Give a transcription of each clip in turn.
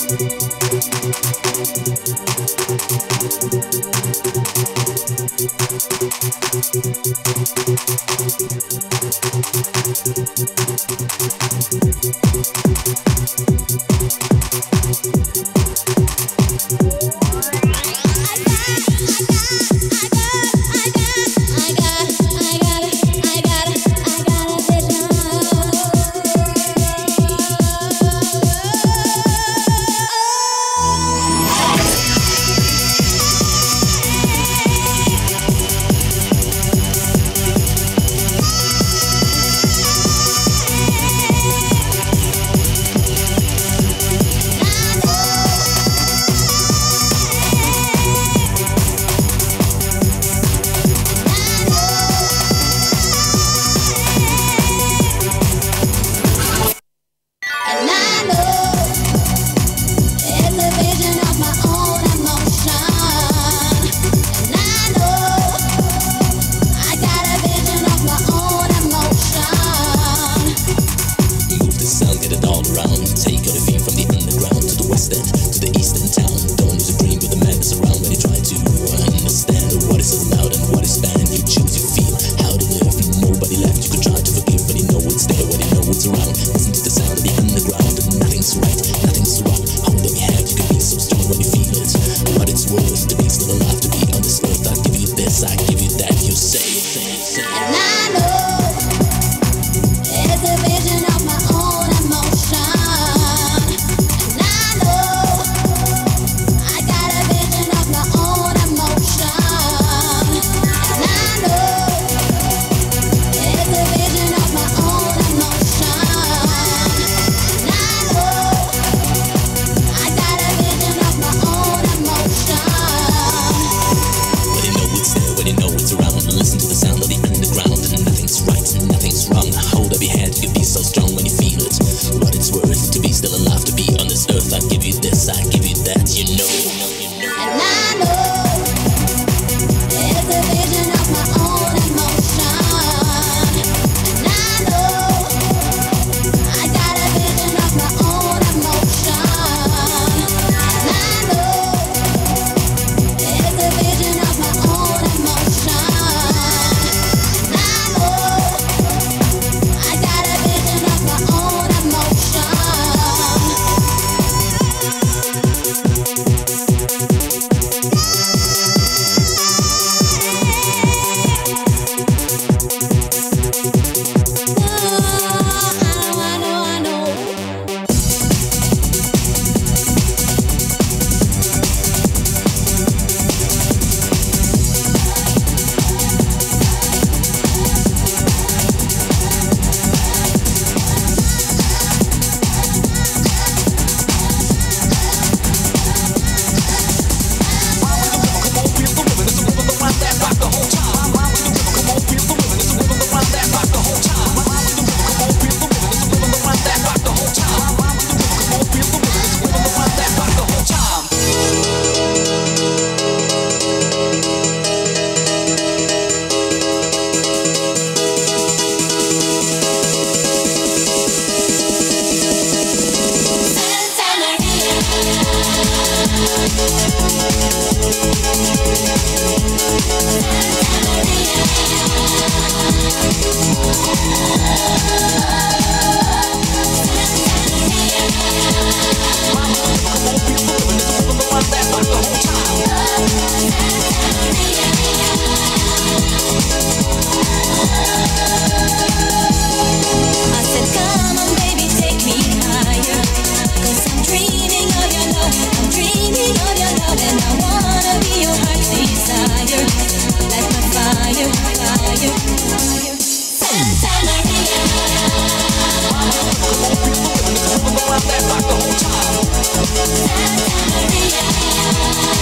Santa Maria.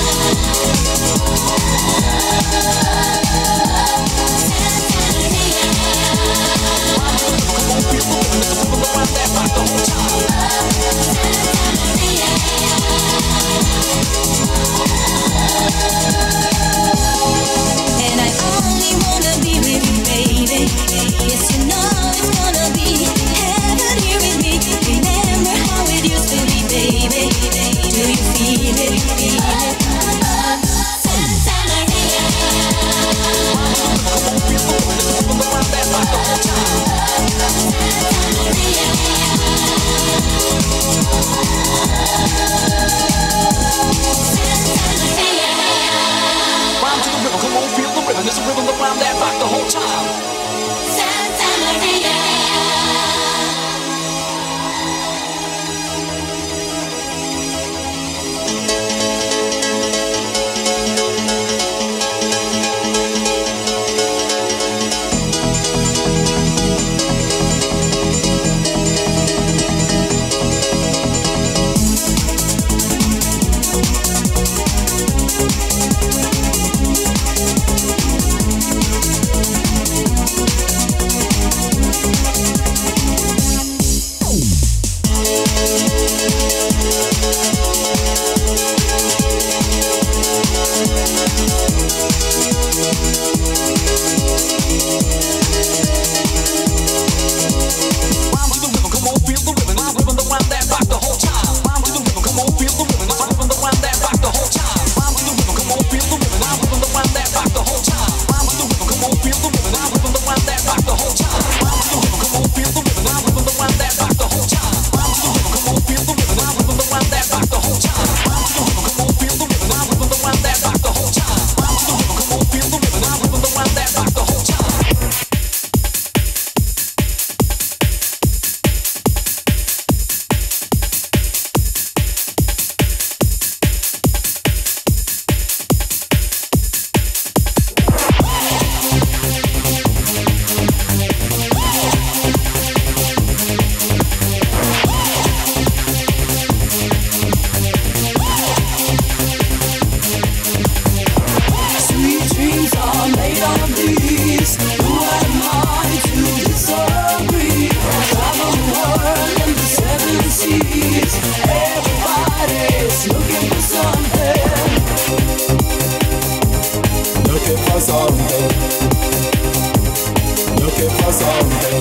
something,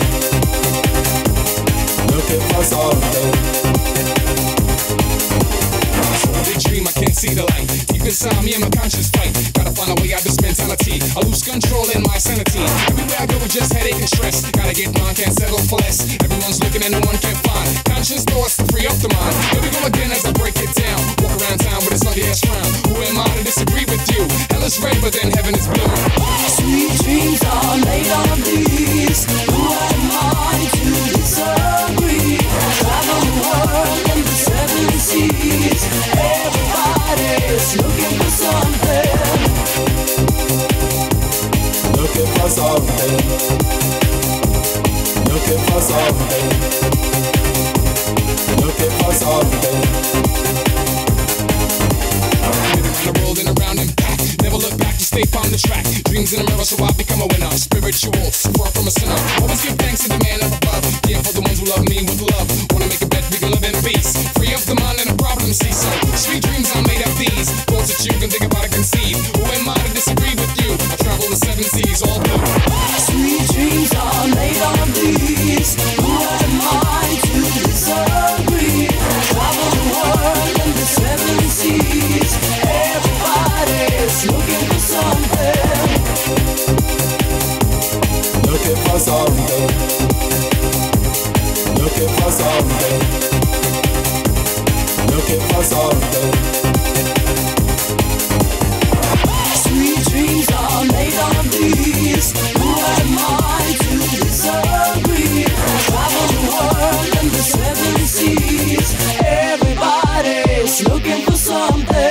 looking for something. Big dream, I can't see the light. Deep inside me, I'm a conscious fight. Gotta find a way out this mentality. I lose control in my sanity. Everywhere I go, it's just headache and stress. Gotta get mine, can't settle for less. Everyone's looking and no one can find conscious thoughts to free up the mind. Here we go again as I break it down. Walk around town with a sluggy ass frown. Who am I to disagree with you? Hell is red, but then heaven is blue. Sweet dreams are made of these. Who am I to disagree? Travel the world in the seven seas. Everybody's looking for something. Looking for something, looking for something, looking for something. Around the world and around and back. Never look back, just stay on the track. Dreams in a mirror, so I become a winner. Spiritual, so far from a sinner. Always give thanks to the man up above. Yeah, for the ones who love me with love. Wanna make a bet we can live in peace. Free up the mind and the problem cease. So sweet dreams are made of these. Thoughts that you can think about and conceive. Who am I to disagree with you? I travel the seven seas, all blue. Sweet dreams are made of these. Who am I to disagree? Travel the world in the seven seas. Everybody's looking for something. Looking for something, looking for something, looking for something. Sweet dreams are made of these. Who am I to disagree? Travel the world in the seven seas. Everybody's looking for something.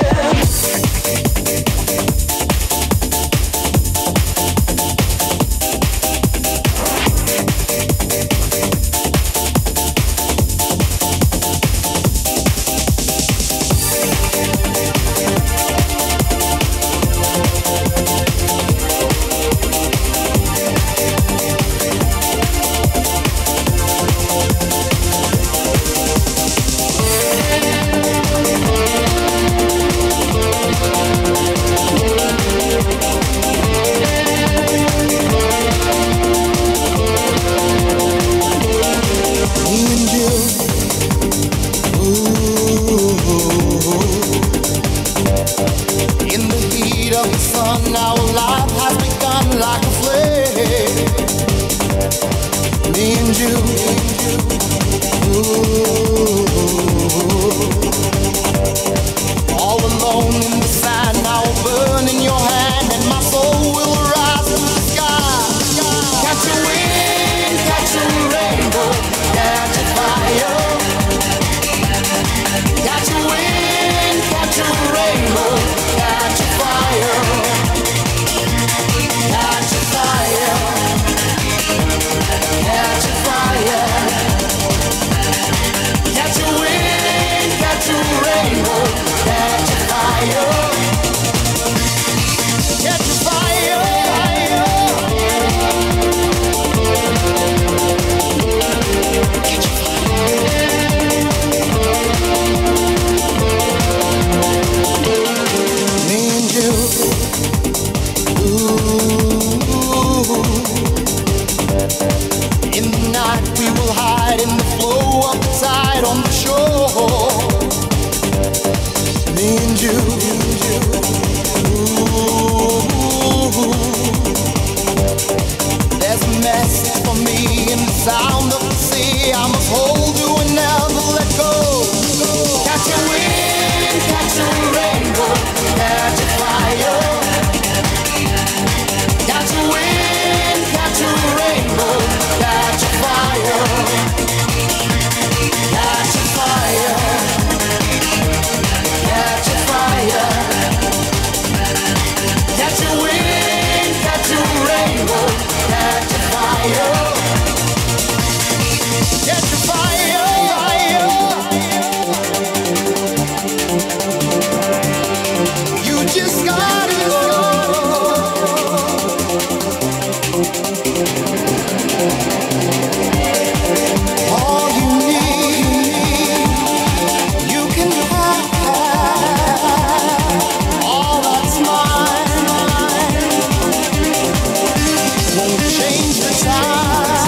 Change the time.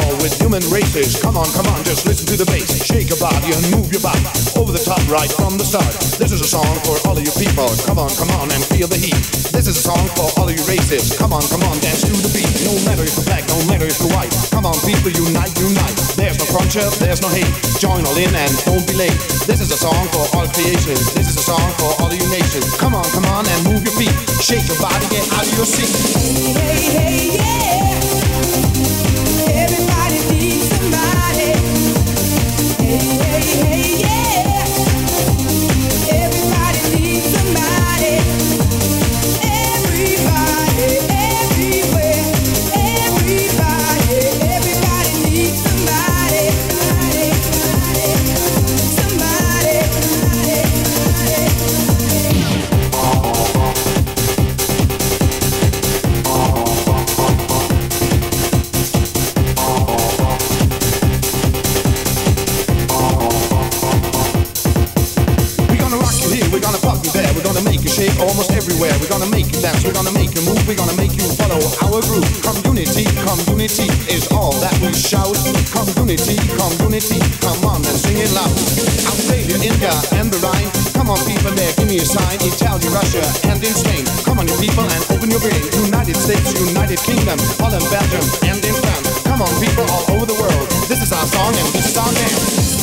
all with human races. Come on, just listen to the bass. Shake your body and move your body over the top right from the start. This is a song for all of you people. Come on and feel the heat. This is a song for all of you races. Come on, dance to the beat. No matter if you're black, no matter if you're white. Come on, people, unite. There's no cruncher, there's no hate. Join all in and don't be late. This is a song for all creation. This is a song for all of you nations. Come on and move your feet. Shake your body, get out of your seat. Hey, yeah. Everybody needs somebody. Hey, yeah. Everybody needs somebody. Everybody, everywhere. Everybody needs somebody. Somebody. Shake almost everywhere. We're gonna make you dance, we're gonna make you move, we're gonna make you follow our groove. Community is all that we shout. Community, come on and sing it loud. Australia, India, and the Rhine. Come on people there, give me a sign. Italy, Russia, and in Spain. Come on you people and open your brain. United States, United Kingdom, Holland, Belgium, and in France. Come on people all over the world. This is our song and this is our dance.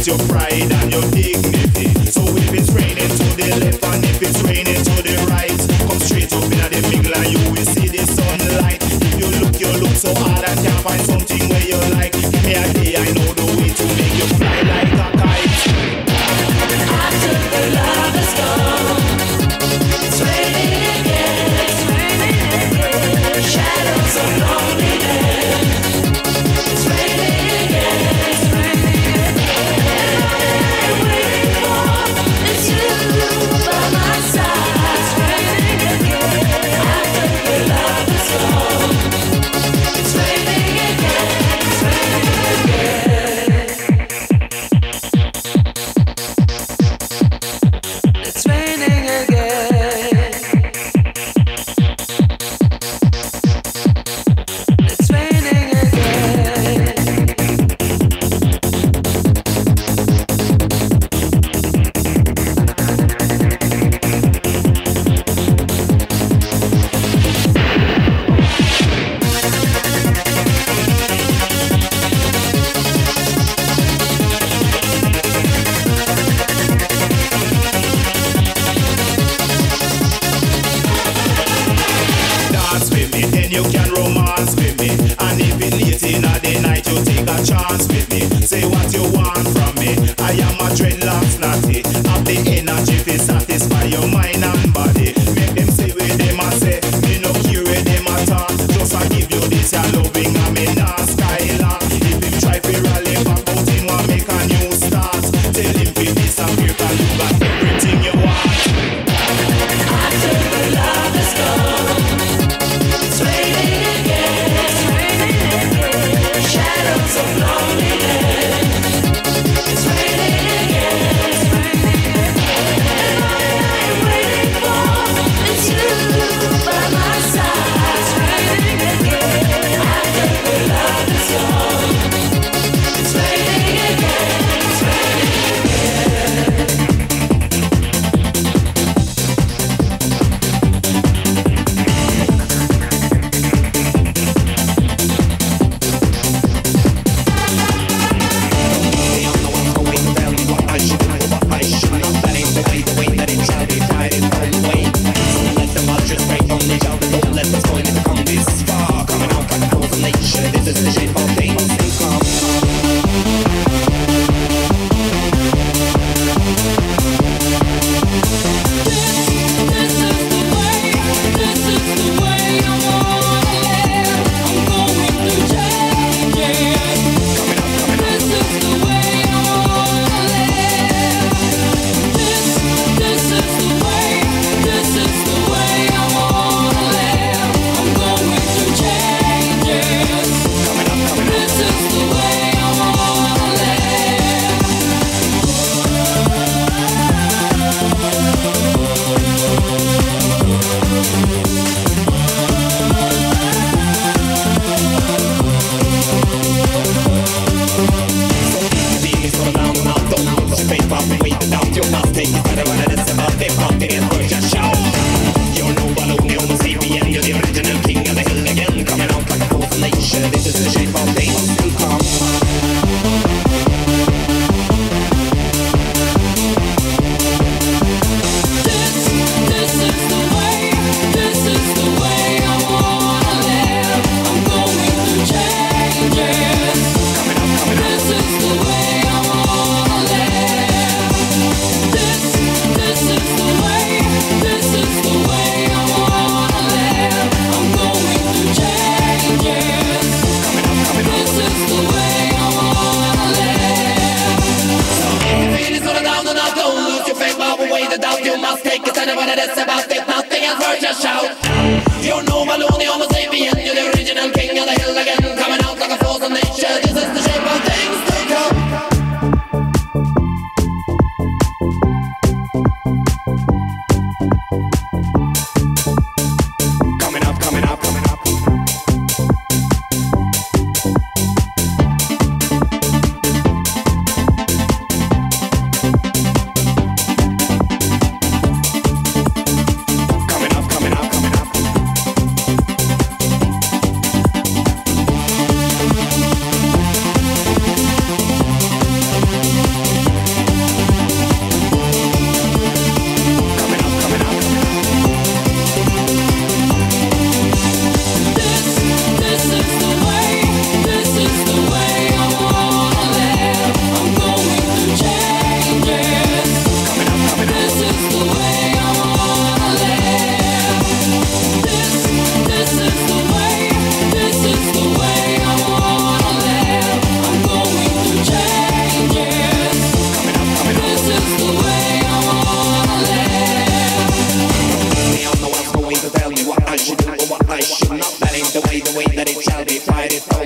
with your pride and your dignity. So if it's raining to the left and if it's raining to the right, come straight up in the middle and you will see the sunlight. If you look so hard and can't find something where you like, give me a day, I know the way to make you fly like a kite. After the love is gone, it's raining again, it's raining again. Shadows of loneliness. It's raining again, it's raining again. And all I'm waiting for is you by my side. It's raining again. After the love is gone, it's raining again, it's raining again. It's raining again. It's raining again. Dance with me, then you can romance with me. And if it's late in the night, you take a chance with me. Say what you want from me. I am a dreadlocks natty. Have the energy to satisfy your mind and body. Make them say where them a say. Me no care where them a talk. Just I give you this your loving and me not skylark. If him try to rally back out him want make a new start. Tell him to disappear 'cause you got everything you want. After the love is gone, it's raining again, it's raining again. Shadows of loneliness. It's raining again, it's raining again. And all I'm waiting for is you by my side. It's raining again. After the love is gone, it's raining again, it's raining again.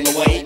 away.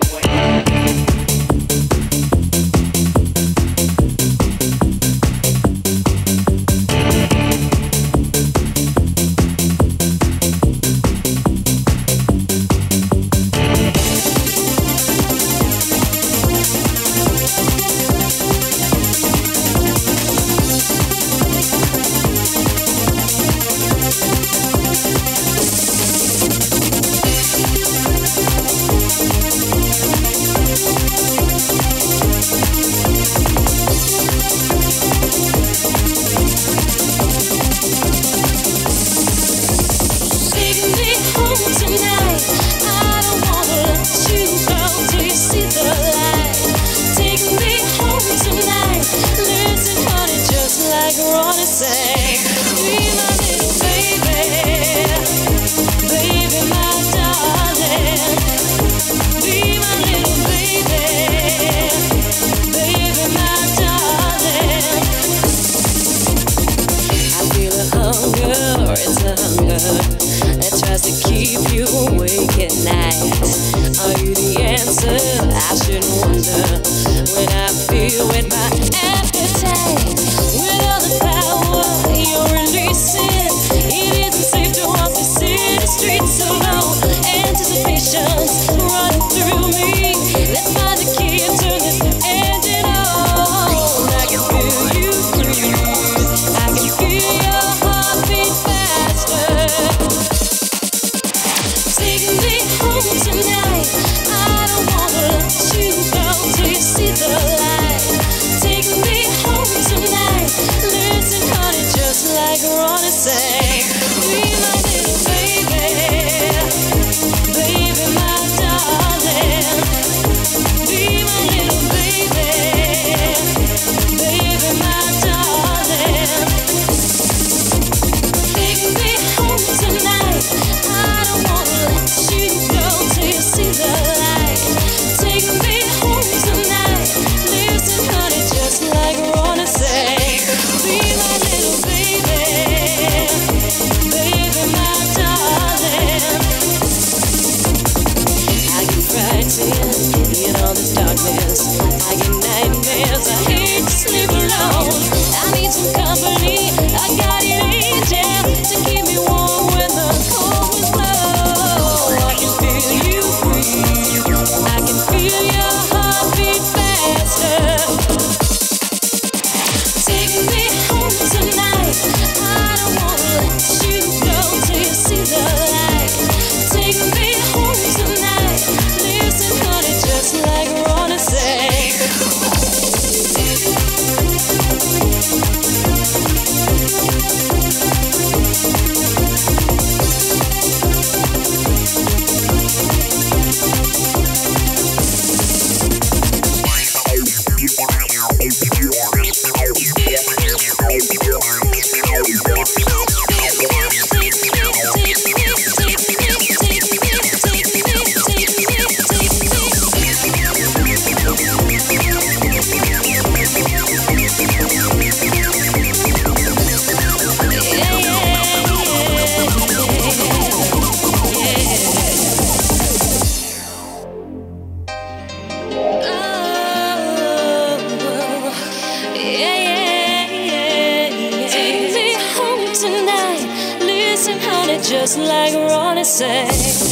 Just like Ronnie said,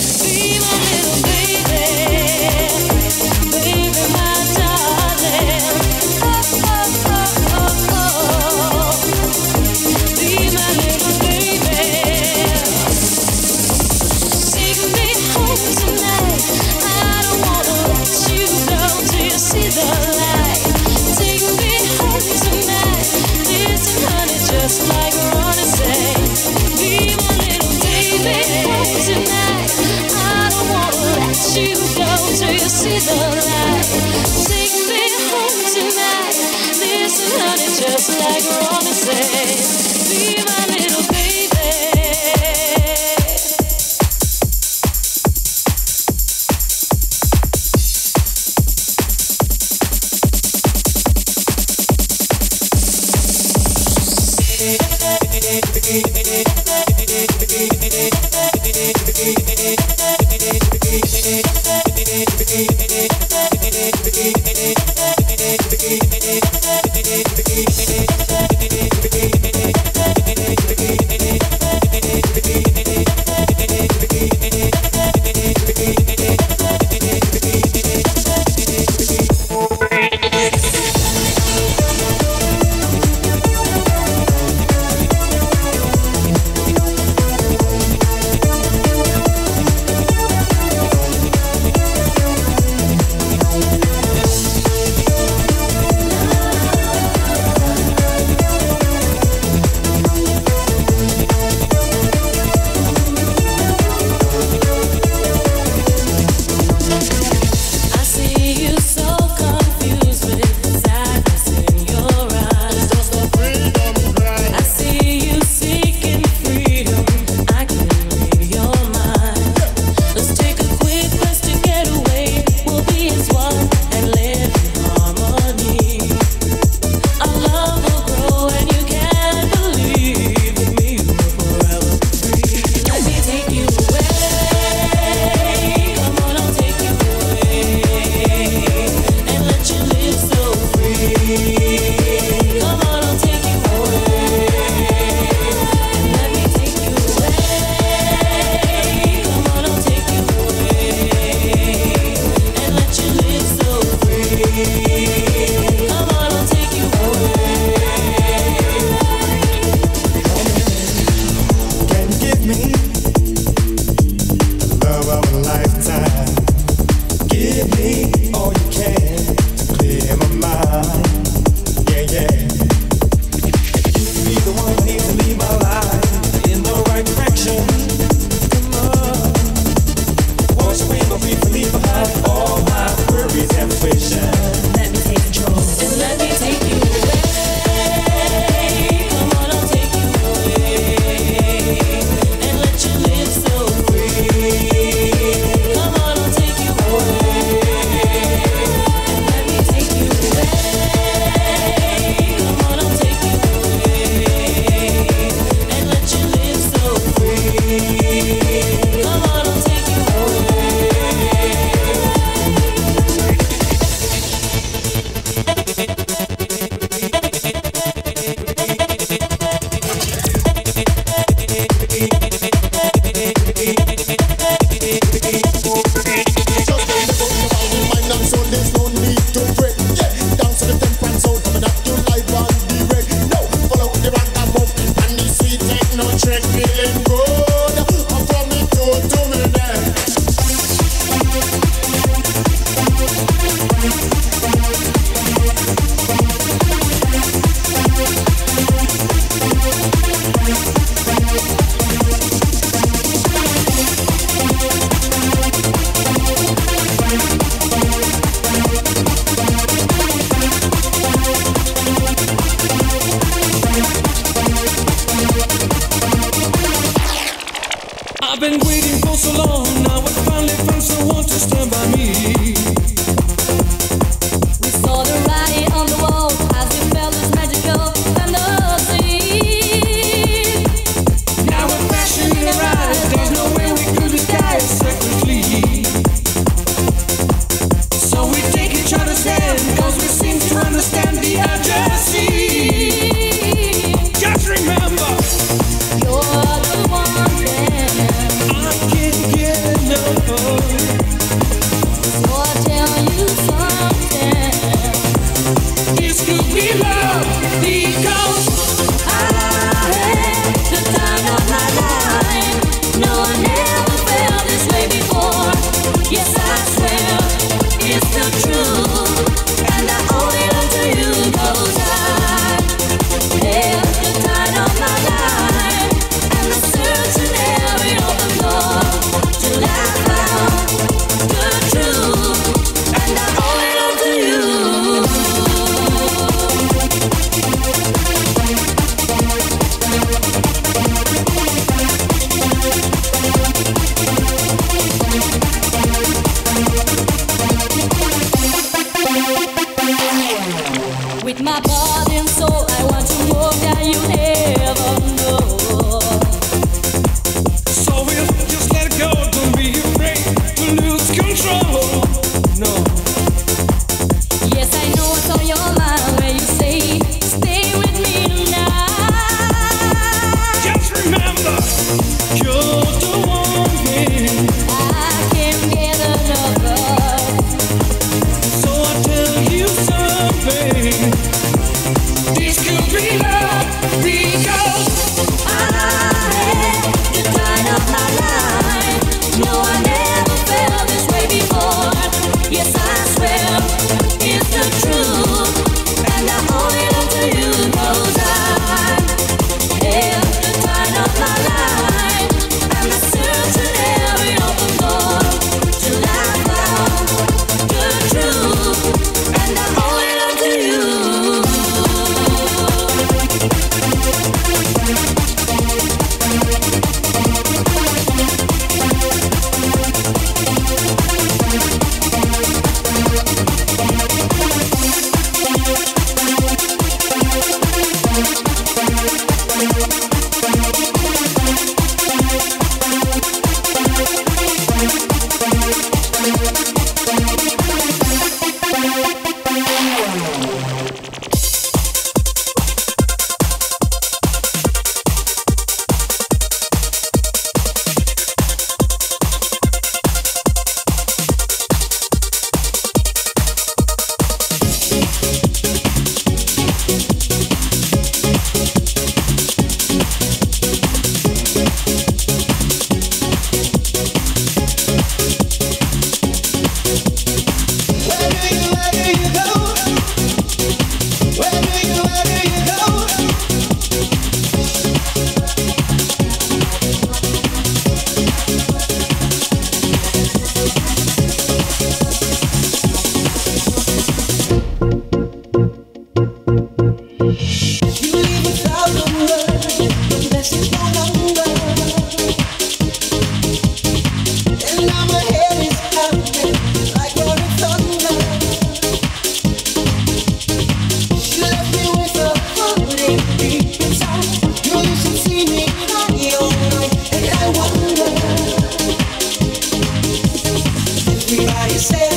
be my little baby, baby, my darling. Oh, oh, oh, oh, oh. Be my little baby. Take me home tonight. I don't wanna let you go till you see the light. Take me home tonight. Listen, honey, just like Ronnie said, be my little baby home tonight. I don't wanna let you go till you see the light. Take me home tonight. Listen, honey, just like Ronnie said, be my little baby. my body and soul, I want to more than you ever know.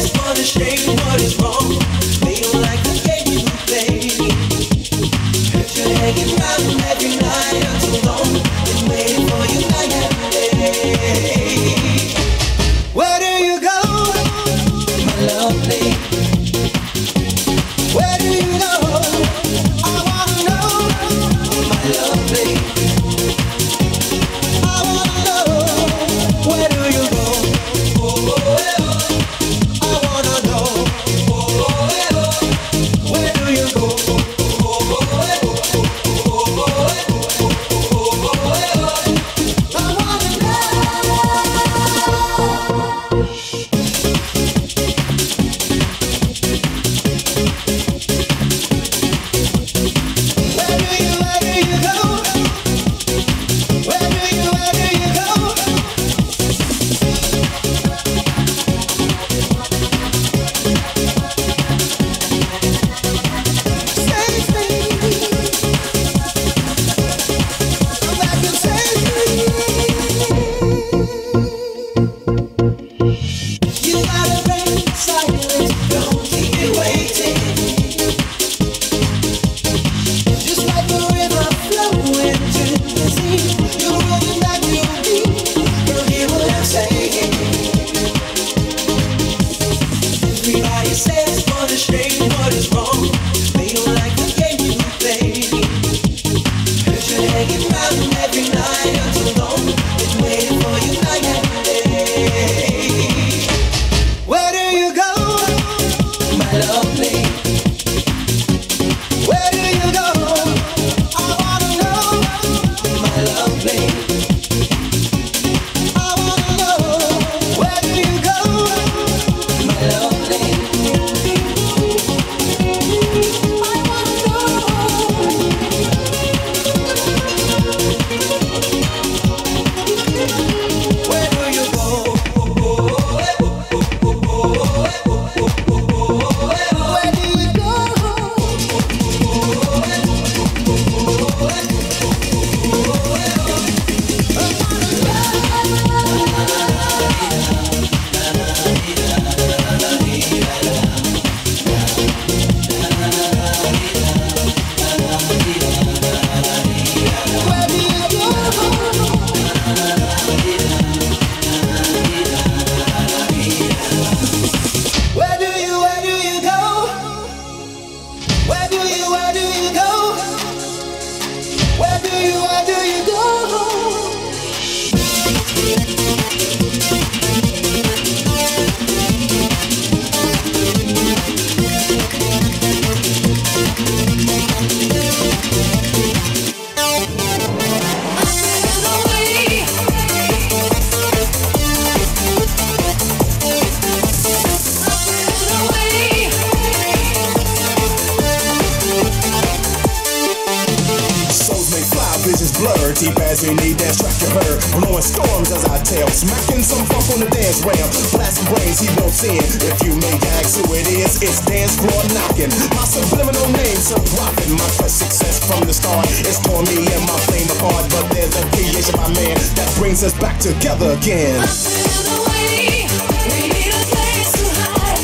Deep as we need dance track you heard. Blowing storms as I tell. Smacking some funk on the dance ramp. Blasting brains he won't in. If you may ask who it is, it's dance floor knocking. My subliminal name, so profit. My quest success from the start. It's torn me and my flame apart. But there's a creation by man that brings us back together again. Up and away, we need a place to hide.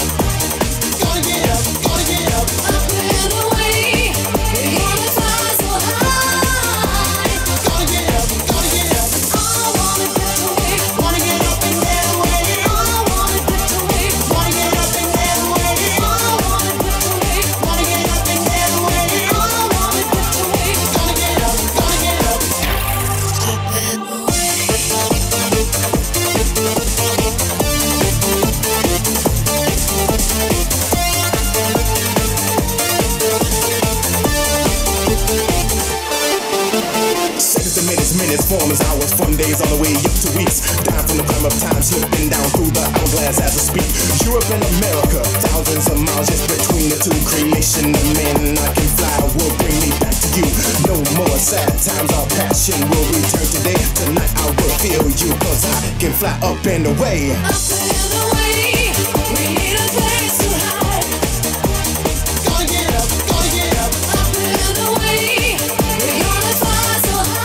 Gotta get up, gotta get up. Up and away, we wanna fly so high. Form as hours, fun days on the way up to weeks. Down from the climb of time, slipping down through the hourglass as I speak. Europe and America, thousands of miles just between the two. Creation of man, I can fly, will bring me back to you. No more sad times, our passion will return today. Tonight I will feel you, cause I can fly up and away. Up and away, we need a place to hide. Gotta get up, gotta get up. Up and away, we gonna fly so high.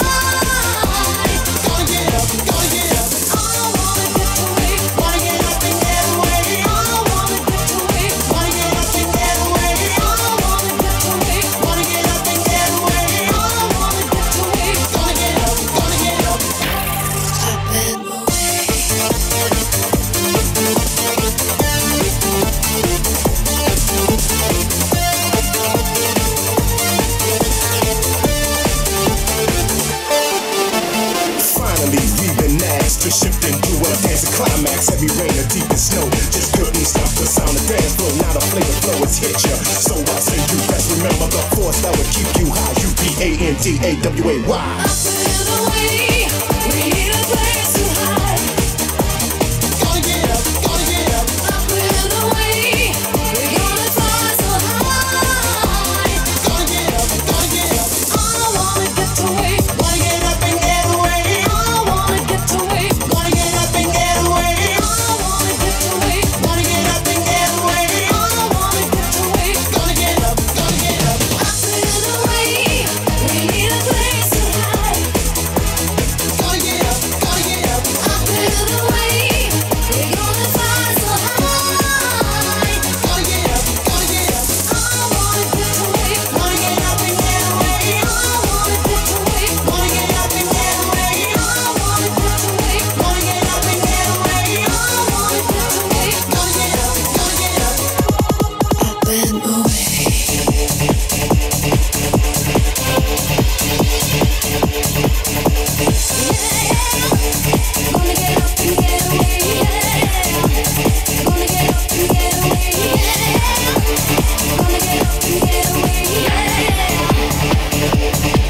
Gotta get up, gotta get up. I wanna get away, Wanna get up and get away. I wanna dance floor, now the flavor flow has hit ya. So I say you best remember the force that would keep you high. UPANDAWAY. I feel the way, we need a place to hide. Gonna get up, gonna get up. I feel the way, we're gonna fly so high. Gonna get up, gonna get up. I wanna get away, Wanna get up and get away. I wanna get away, Wanna get up and get away. I wanna get away, Wanna get up and get away. I wanna get away. Gonna get up, gonna get up. I feel the way, we need a place to hide. Gonna get up, gonna get up. I feel the way, we're gonna fly so high. Gonna get up, gonna get up. I wanna get away, Wanna get up and get away. I wanna get away, Wanna get up and get away. I wanna get away, Wanna get up and get away. I wanna get away. Gonna get up, gonna get up. Up and away. Gonna get up and get away, yeah. Gonna get up and get away, yeah. Gonna get up and get away, yeah.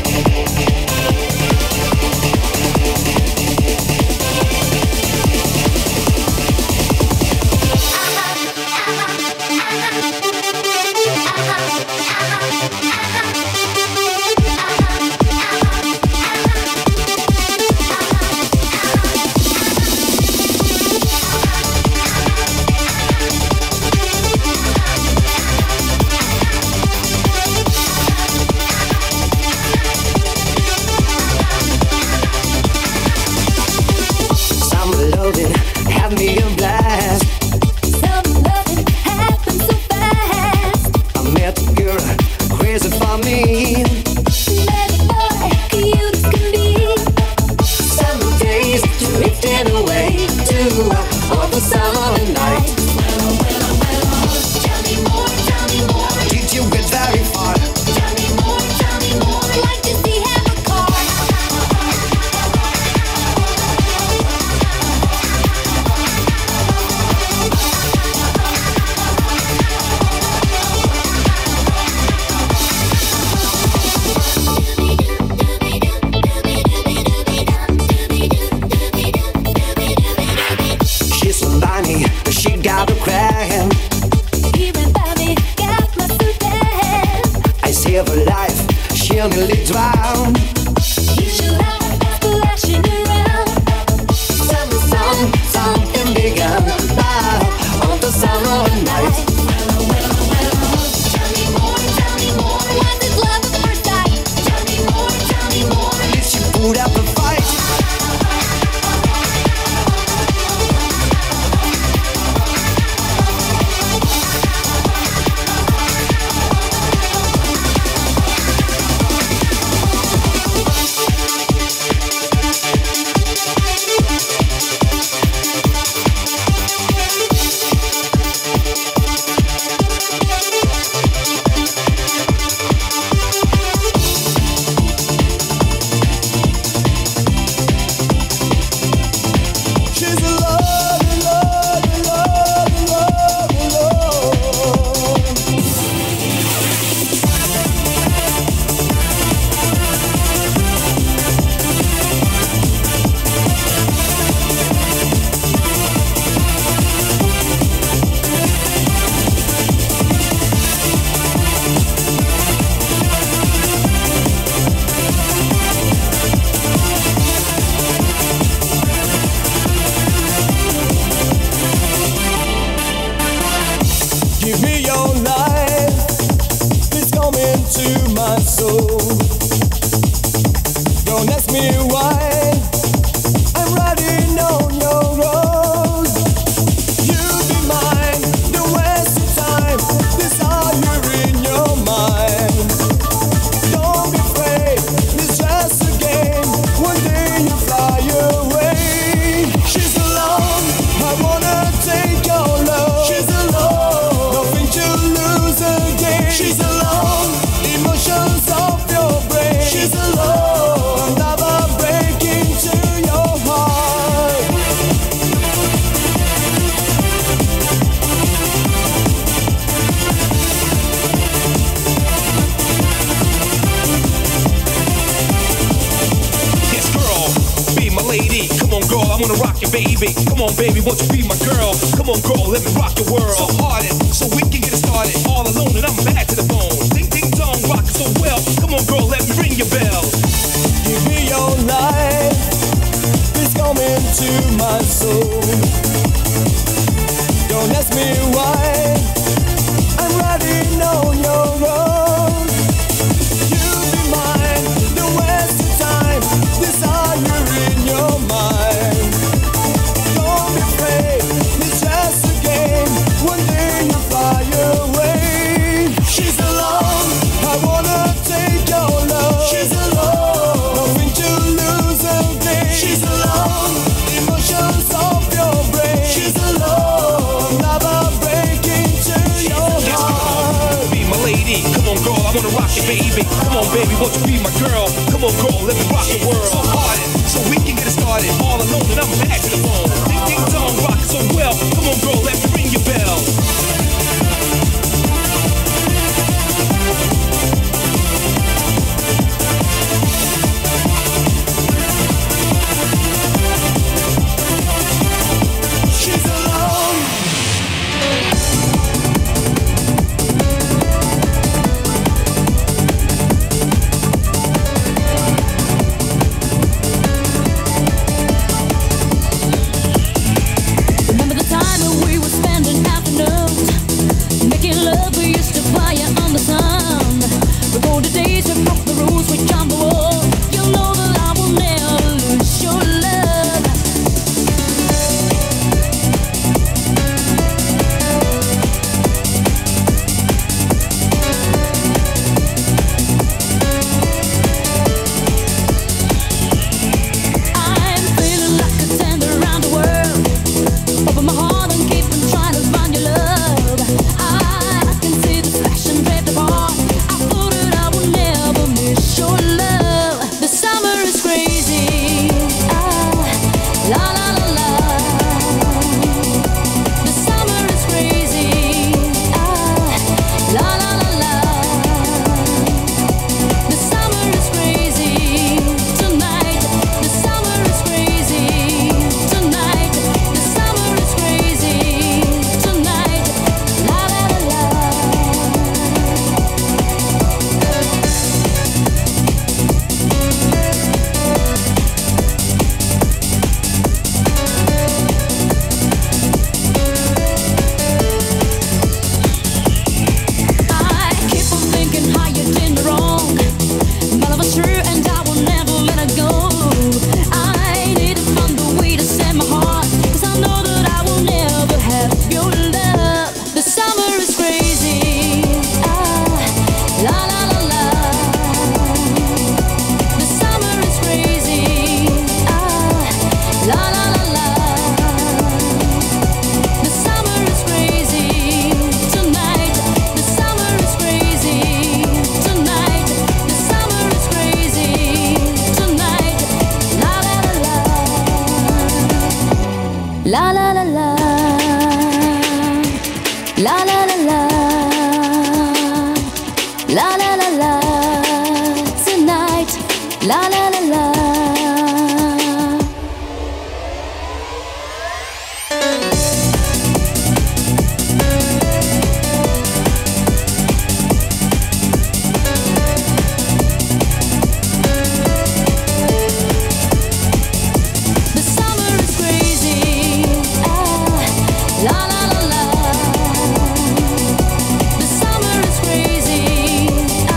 Summer loving, have me a blast. Some loving happens so fast. I met a girl crazy for me. Bad boy, cute as can be. Summer days drifting away to all the summer night. Tell me more. Did you get very far? Tell me more. Like to see have a car. She's somebody, she got a crying. Even Bobby got my suitcase. I save her life, she'll nearly drown. You should have splashing around. Summer sun, something began on the summer night. Tell me more. Was it love at first sight? Tell me more. Did she put up a fight? She's a love, love, love, love, love. Give me your life, please come into my soul. Don't ask me why, I'm riding on your road. You be mine, don't waste your time, desire in your mind. Don't be afraid, it's just a game, one day you fly away. She's alone, I wanna take your love. She's alone, nothing to lose again. She's alone, emotions of your wanna rock you, baby. Come on, baby, won't you be my girl? Come on, girl, let me rock your world. So hard it, so we can get it started. All alone and I'm back to the bone. Ding, ding, dong, rock it so well. Come on, girl, let me ring your bell. Give me your life, it's coming to my soul. Don't ask me why, I'm riding on your road. You'll be mine, don't waste your time, desire in your mind. Don't be afraid, it's just a game, one day you'll fly away. She's alone, I wanna take your love. She's alone, nothing to lose again. She's alone, emotions of your brain. She's alone, never breaking to your heart. Be my lady, come on, girl, I wanna rock you, baby. Come on, baby, won't you be my girl? Come on, girl, let me rock your world. So hard it, so we can get it started. All alone and I'm back to the phone. Ding, ding, dong, rock it so well. Come on, girl, let me ring your bell. She's alone. Remember the time when we were spending afternoons making love, we used to fire on the sun. Recall the days we broke the rules, we jumped the wall. You know that I will never lose your love. I'm feeling like a tender around the world. Open my heart and keep on trying to find your love. I can see the passion drift apart. I thought that I would never miss your love. The summer is crazy. La la la la. The summer is crazy. La la la la. The summer is crazy tonight. The summer is crazy tonight. The summer is crazy tonight. La la la la. I keep on thinking how you did me wrong. My love was true and I will never let it go. I need to find a way to set my heart, 'cause I know that I will never have your love. The summer is crazy. La la la la. The summer is crazy. La la la la. The summer is crazy tonight. The summer is crazy tonight. The summer is crazy tonight. La la la la. La la la la. La la la la. La la la la. Tonight. La la la la. The summer is crazy. La la la la. The summer is crazy.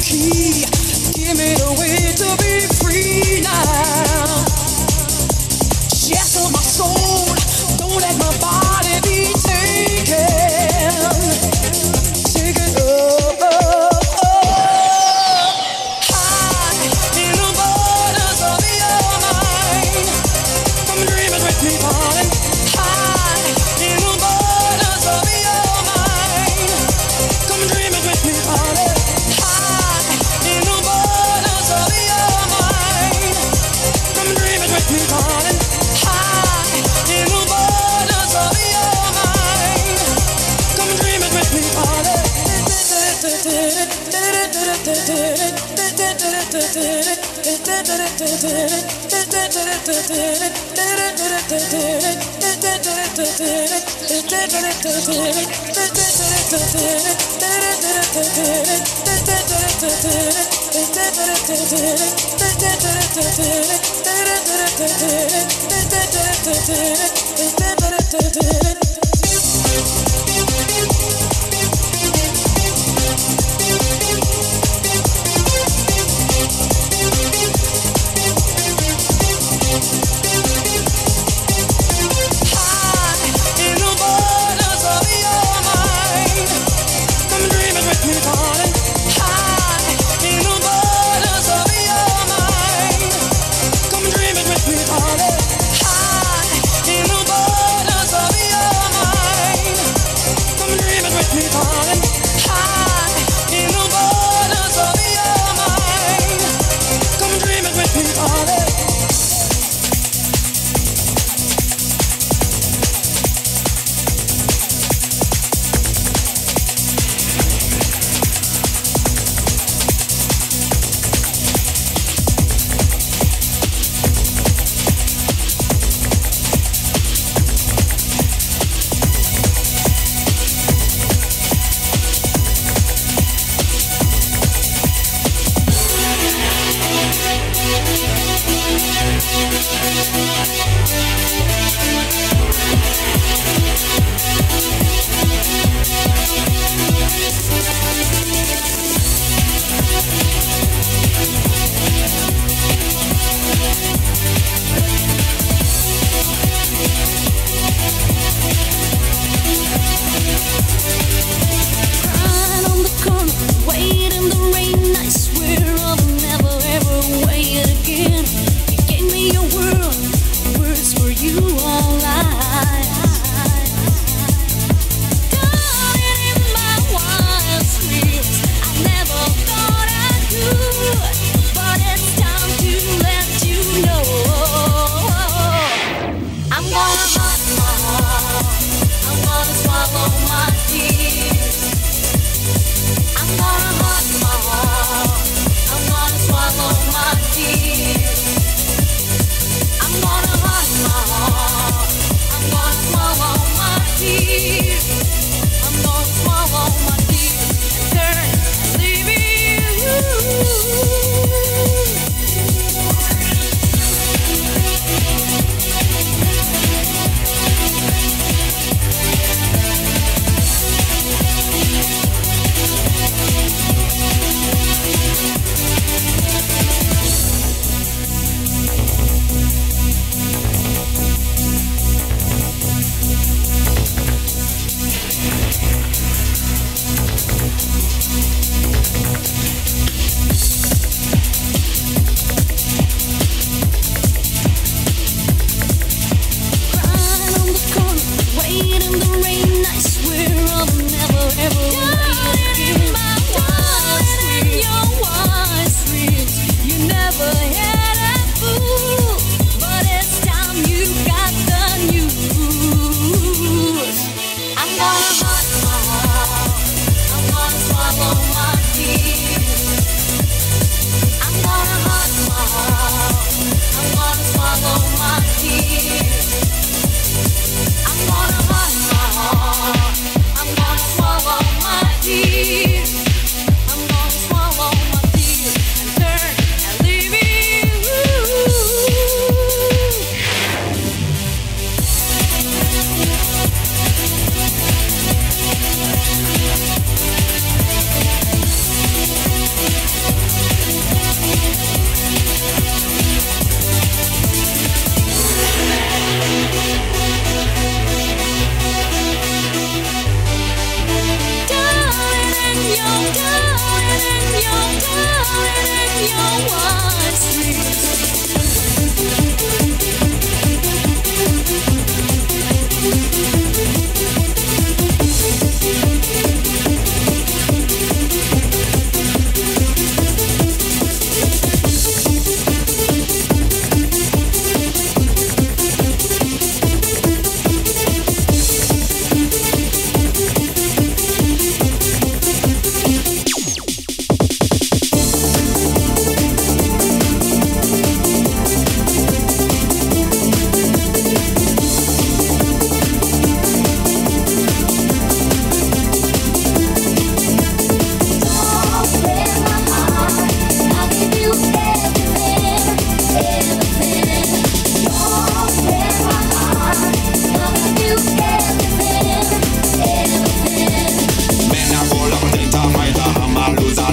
key. Give me the way to be free now. Shackle my soul, don't let my body be taken. Take it up, up, up. High in the waters of your mind. Come dreaming with me, darling. High in the waters of your mind. Come dreaming with me, darling. High in the waters of your mind. Come dreaming with me, darling. High in the waters of your mind. Come dreaming with me, darling.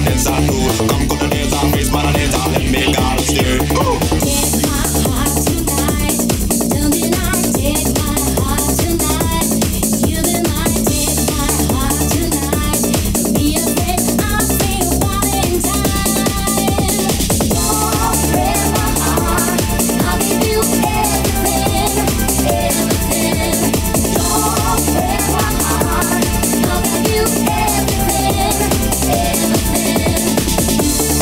dance I do. Come go to dance I face man and dance I let me God stay. Take my heart tonight, something I take my heart tonight. You be mine, take my heart tonight. Don't be afraid, I feel falling time. Don't break my heart, I'll give you everything, everything. Don't break my heart, I'll give you everything, everything.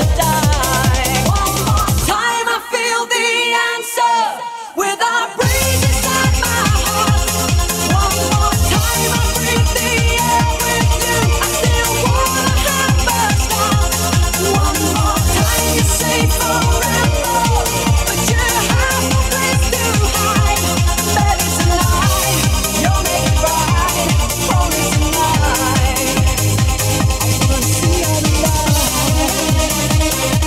Tonight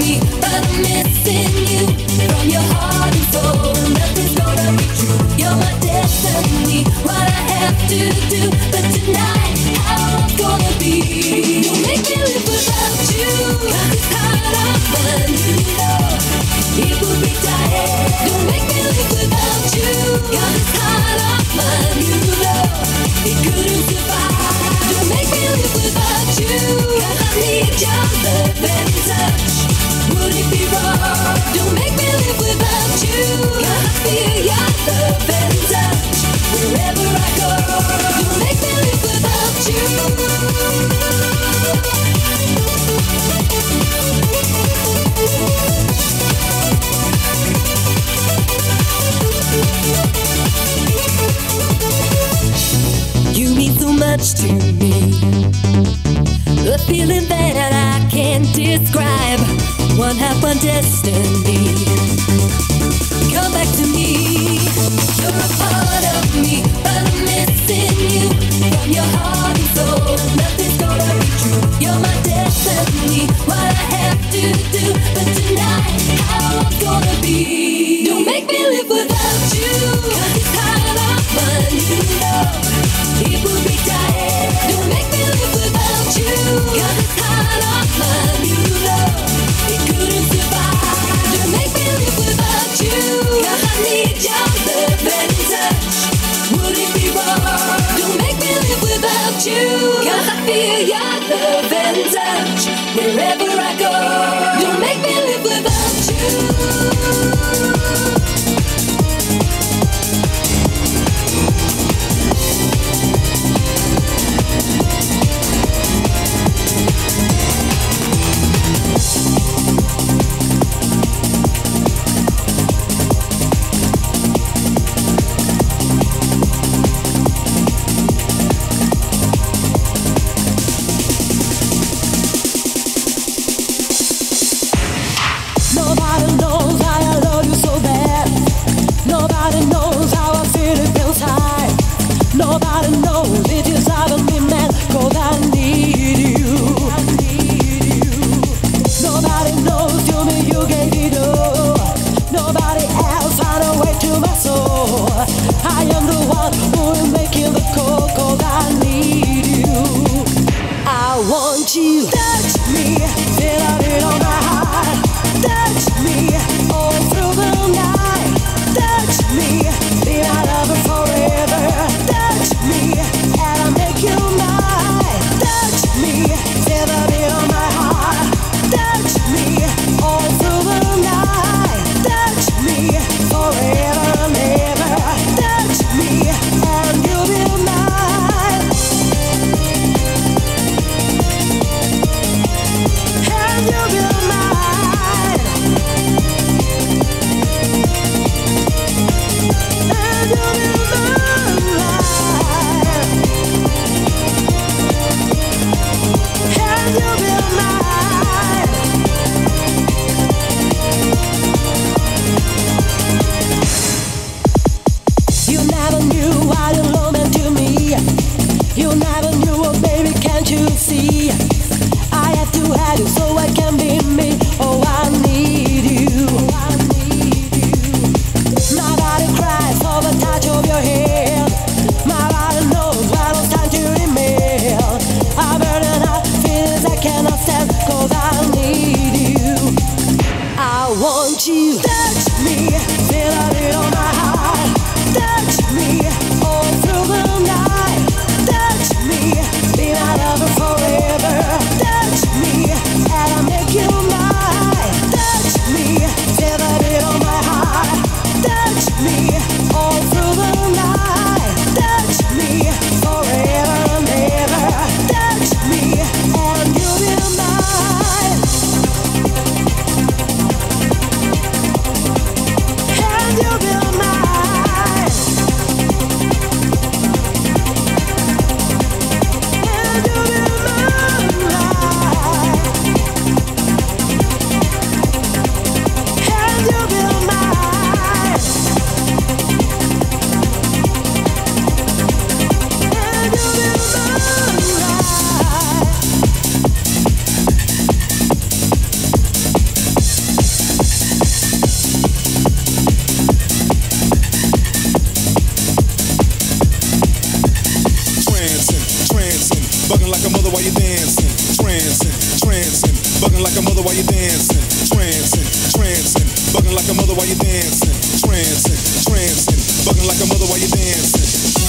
me, but I'm missing you from your heart and soul. Nothing's gonna be true. You're my destiny. What I have to do, but tonight how I'm gonna be. Don't make me live without you. 'Cause it's hard on mine, you know. It would be dying. Don't make me live without you. 'Cause it's hard on mine, you know. It couldn't survive. Don't make me live without you. 'Cause I need your love and touch. Would it be wrong? Don't make me live without you. 'Cause I feel your love and touch wherever I go. Don't make me live without you. You mean so much to me. A feeling that I can't describe. One half my destiny. Come back to me. You're a part of me, but I'm missing you from your heart and soul. Nothing's gonna be true. You're my destiny. What I have to do, but tonight how I'm gonna be. Don't make me live without you. 'Cause it's hard on mine, you know. It would be dying. Don't make me live without you. 'Cause it's hard on mine, you know. It couldn't survive. Don't make me live without you. 'Cause I need your love and touch. Would it be wrong? Don't make me live without you. 'Cause I feel your love and touch wherever I go. Don't make me live without you. Nobody knows how I love you so bad. Nobody knows how I feel it inside. Nobody knows it is driving me mad, 'cause I need you. Nobody knows to me you gave it all. Nobody else find a way to my soul. I am the one who is making the call, 'cause I need you. I want you. Touch me, feel it on my heart. Touch me all through the night. Touch me, be my lover forever. Touch me, and I'll make you mine. Touch me, feel the beat on my heart. Touch me all through the night. Touch me forever and ever. Touch me, and you'll be mine. And you'll be mine. And you'll be mine. And you'll be mine. You never knew what your love meant to me. You never knew, oh baby, can't you see? I have to have you so I can be me. Oh, I need you. My body cries for the touch of your hand. My body knows when it's time to remain. I'm burning out feelings I cannot stand, 'cause I need you. I want you. Touch me, feel it on my heart. Touch me all through the night. Touch me, be my lover forever. Touch me, and I'll make you mine. Touch me, feel the beat on my heart. Touch me all through the night. Touch me forever and ever. Touch me, and you'll be mine. while you're dancing, trancing, trancing, bugging like a mother while you're dancing, trancing, trancing, bugging like a mother while you're dancing.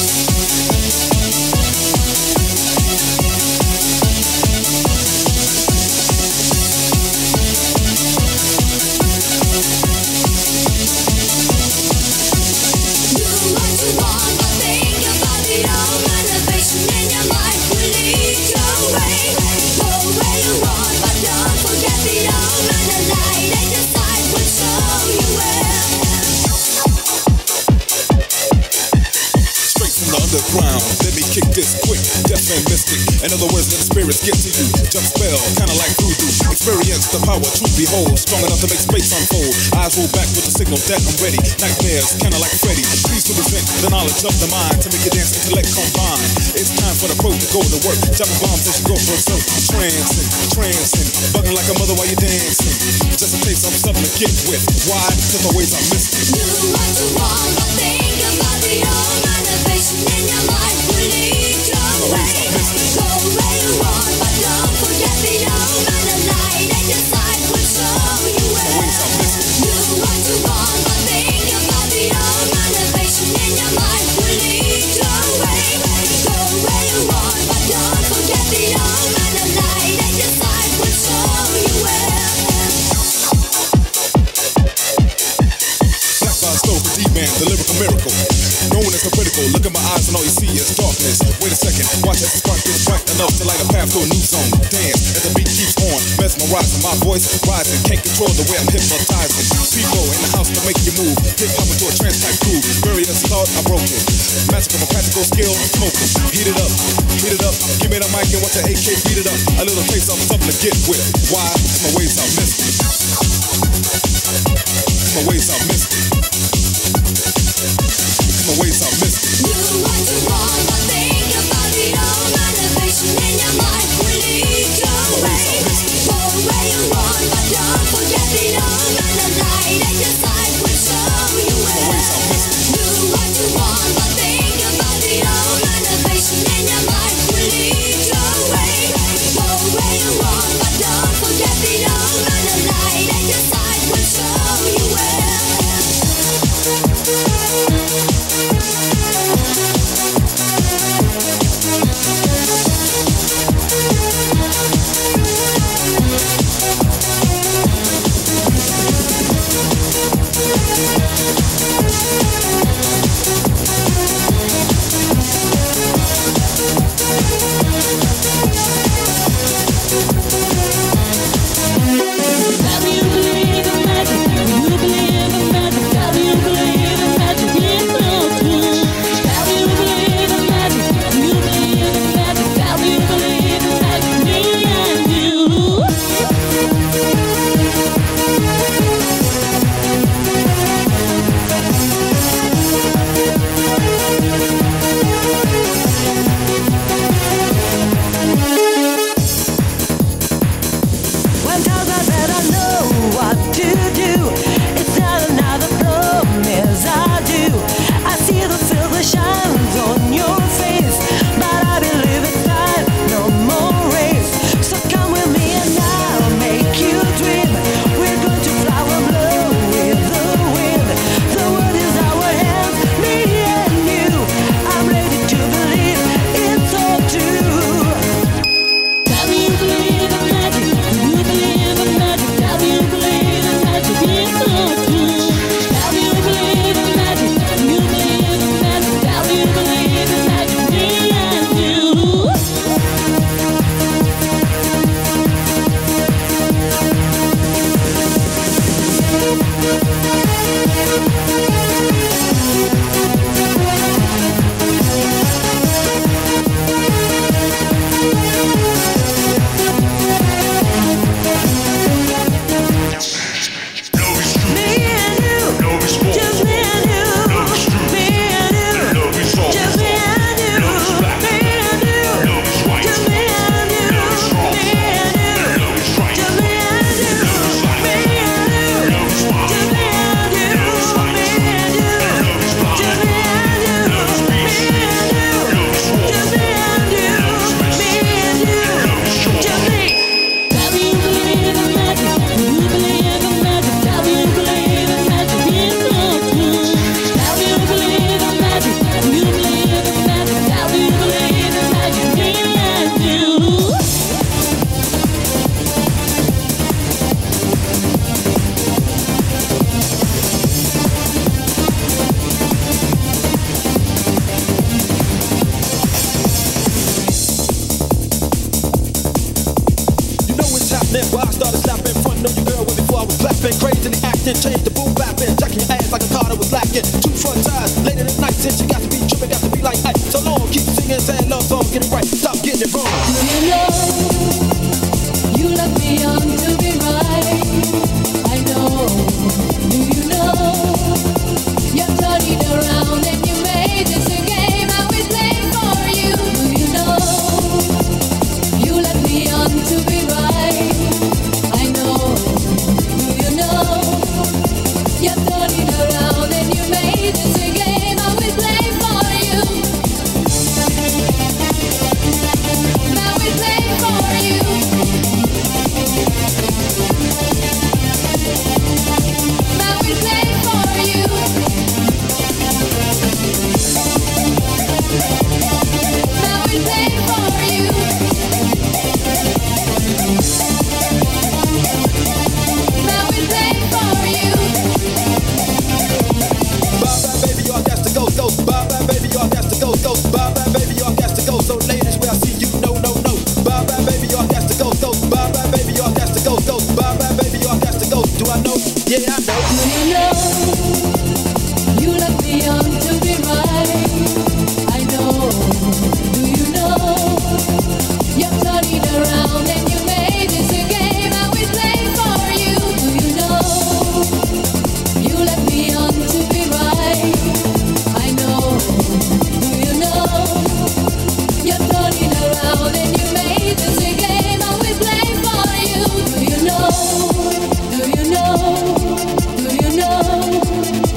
Underground, let me kick this quick, deaf and mystic. In other words, let the spirits get to you. Jump spell, kinda like voodoo. Experience the power, truth behold, strong enough to make space unfold. Eyes roll back with the signal that I'm ready. Nightmares, kinda like Freddy. Please to present the knowledge of the mind to make your dance intellect combine. It's time for the pro to go to work. Dropping bombs as you go berserk. Trancing, trancing, bugging like a mother while you're dancing. Just a taste of something to get with. Why? Cause my ways are mystic. Do what you want, but think about the old motivation in your mind will lead your way. Go where you want, but don't forget the old man. The light at your side will show you where. Do what you want, but think about the old motivation in your mind will lead your way. Go where you want, but don't forget the old man. The light at your side will show you where. Stole the D-Man, the lyrical miracle. Known as the critical, look at my eyes and all you see is darkness. Wait a second, watch as the spark gets bright enough to light a path to a new zone. Dance as the beat keeps on, mesmerizing, my voice rising. Can't control the way I'm hypnotizing. People in the house to make you move. Hip hop into a trance type groove. Various thought I broke it. Magical, my practical skill, smoking. Heat it up, heat it up. Give me the mic and watch the AK beat it up. A little taste of something to get with. Why? Cause my ways are mystic. My ways are mystic. My ways are mystic. Do what you want, but think about the old motivation in your mind will lead your way. Go where you want, but don't forget the old man. The light at your side will show you where. Do what you want, but think about the old motivation in your mind will lead your way. Go where you want, but don't forget the old man. The light at your side will show you where. was clapping, crazily acting, changed the boom bapping, jacking your ass like a car that was lacking. 2 front tires, later at night, since you got to be tripping, got to be like ice. So long, keep singing, saying love song, get it right, stop getting it wrong. Do you know you left me on to be right? I know. Do you know you're turning around and you made this a game I was playing for you? Do you know you left me on to be right? I know. Do you know you're turning around and you made this a game I was playing for you? Now we play for you. Now we play for you. Now we play for you. Now we play for you. Bye bye baby, y'all got to go, go. Bye bye baby, y'all got to go, go. Bye bye baby, y'all got to go. So ladies, where I see you, no, no, no. Bye bye baby, y'all got to go, go. Bye bye baby, y'all got to go, go. Bye bye baby, y'all got to go. Do I know? Yeah, I know. Do you know you left me on to be right? I know. Do you know you're turning around and you made this a game I was playing for you? Do you know you left me on to be right? I know. Do you know you're turning around and you made this a game I was playing for you? Do you know? Do you know? Do you know?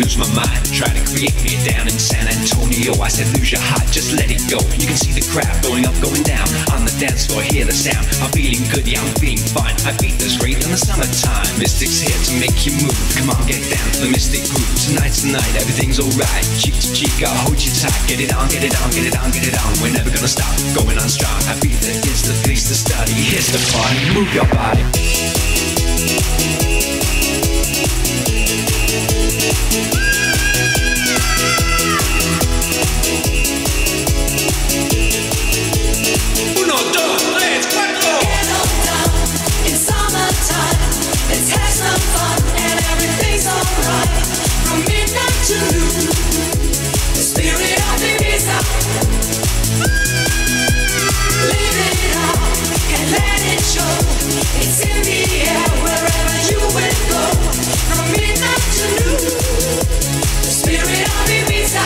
lose my mind. Try to create me down in San Antonio. I said lose your heart, just let it go. You can see the crowd going up, going down. On the dance floor, hear the sound. I'm feeling good, yeah, I'm feeling fine. I beat this great in the summertime. Mystic's here to make you move. Come on, get down to the Mystic groove. Tonight's the night, everything's alright. Cheek to cheek, I'll hold you tight. Get it on, get it on, get it on, get it on. We're never gonna stop, going on strong. I beat it's the place to study. Here's the party, move your body. Uno, dos, tres, cuatro. Get on down, it's summertime. Let's have some fun and everything's alright. From midnight to noon, the spirit of Ibiza. Live it out and let it show. It's in the air wherever you will go. From midnight to noon, the spirit of Ibiza.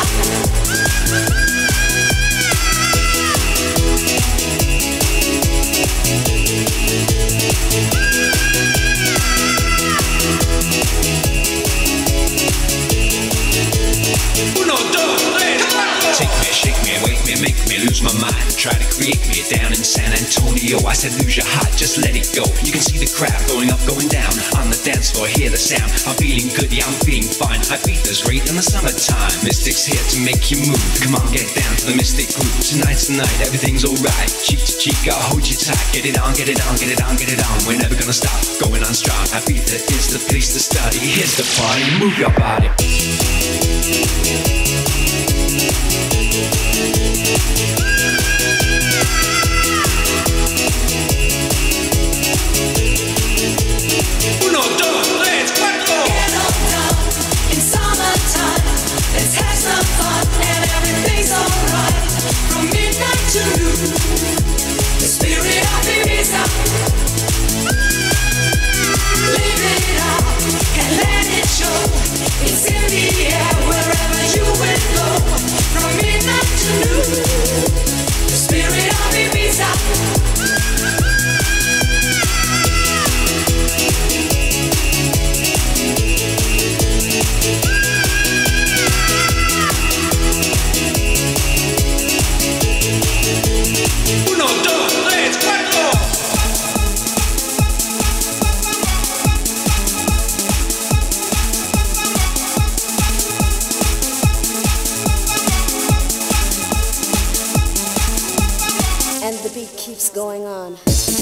Uno, dos, tres, cuatro. Take me, shake me, wake me, make me lose my mind. Try to create me down in San Antonio. I said lose your heart, just let it go. You can see the crowd going up, going down. On the dance floor, hear the sound. I'm feeling good, yeah, I'm feeling fine. I beat this great in the summertime. Mystic's here to make you move. Come on, get down to the Mystic groove. Tonight's the night, everything's alright. Cheek to cheek, I'll hold you tight. Get it on, get it on, get it on, get it on. We're never gonna stop, going on strong. I beat it's the place to study. Here's the party, move your body. Uno, dos, tres, cuatro. Get on down, it's summertime. Let's have some fun and everything's alright. From midnight to noon, the spirit of Ibiza. Live it out and let it show. It's in the air wherever you will go. From midnight to noon, the spirit of Ibiza. Uno, dos, tres, cuatro. And the beat keeps going on.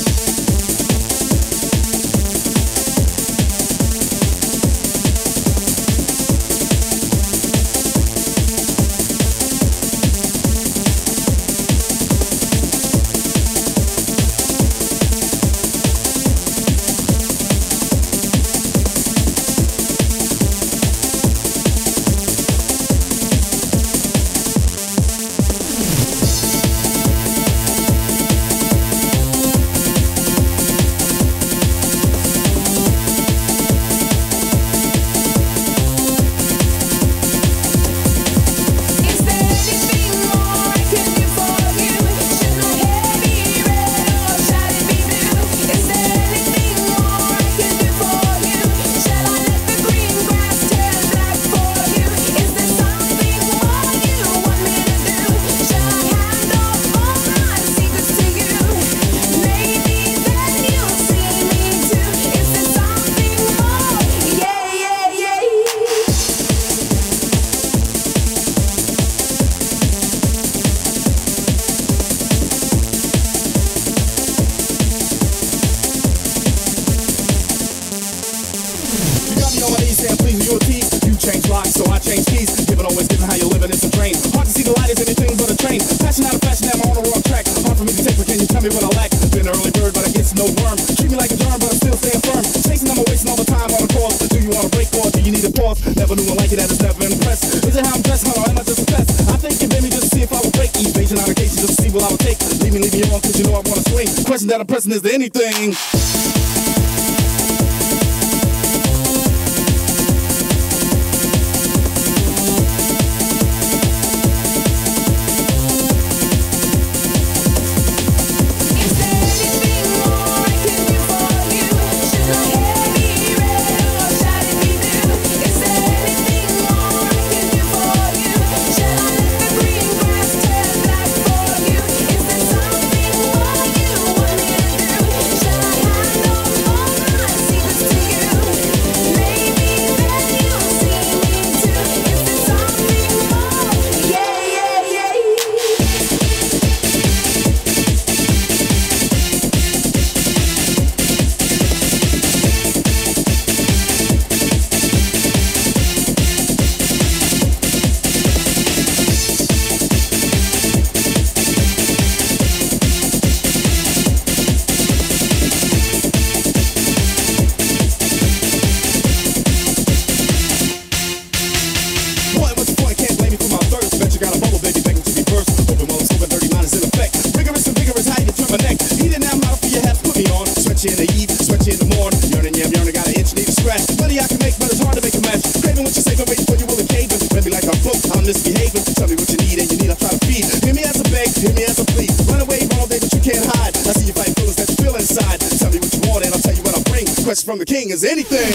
so I change keys. Given always given how you're living, it's a drain. Hard to see the light is anything but a train. Passion out of fashion, am I on the wrong track? Hard for me to take, but can you tell me what I lack? Been an early bird, but I guess no worm. Treat me like a germ, but I'm still staying firm. Chasing them, wasting all the time on the course. Do you want to break or do you need a pause? Never knew one like it, that is never impressed. Is it how I'm dressed, or am I just a pest? I think you made me just to see if I would break. Evasion out of case, just to see what I would take. Leave me on, cause you know I wanna swing. Question that I'm pressing, is there anything? misbehaving. Tell me what you need and you need, I try to feed. Hear me as I beg, hear me as I plead. Run away all day, but you can't hide. I see you fight feelings that you feel inside. Tell me what you want and I'll tell you what I bring. The question from the king is anything.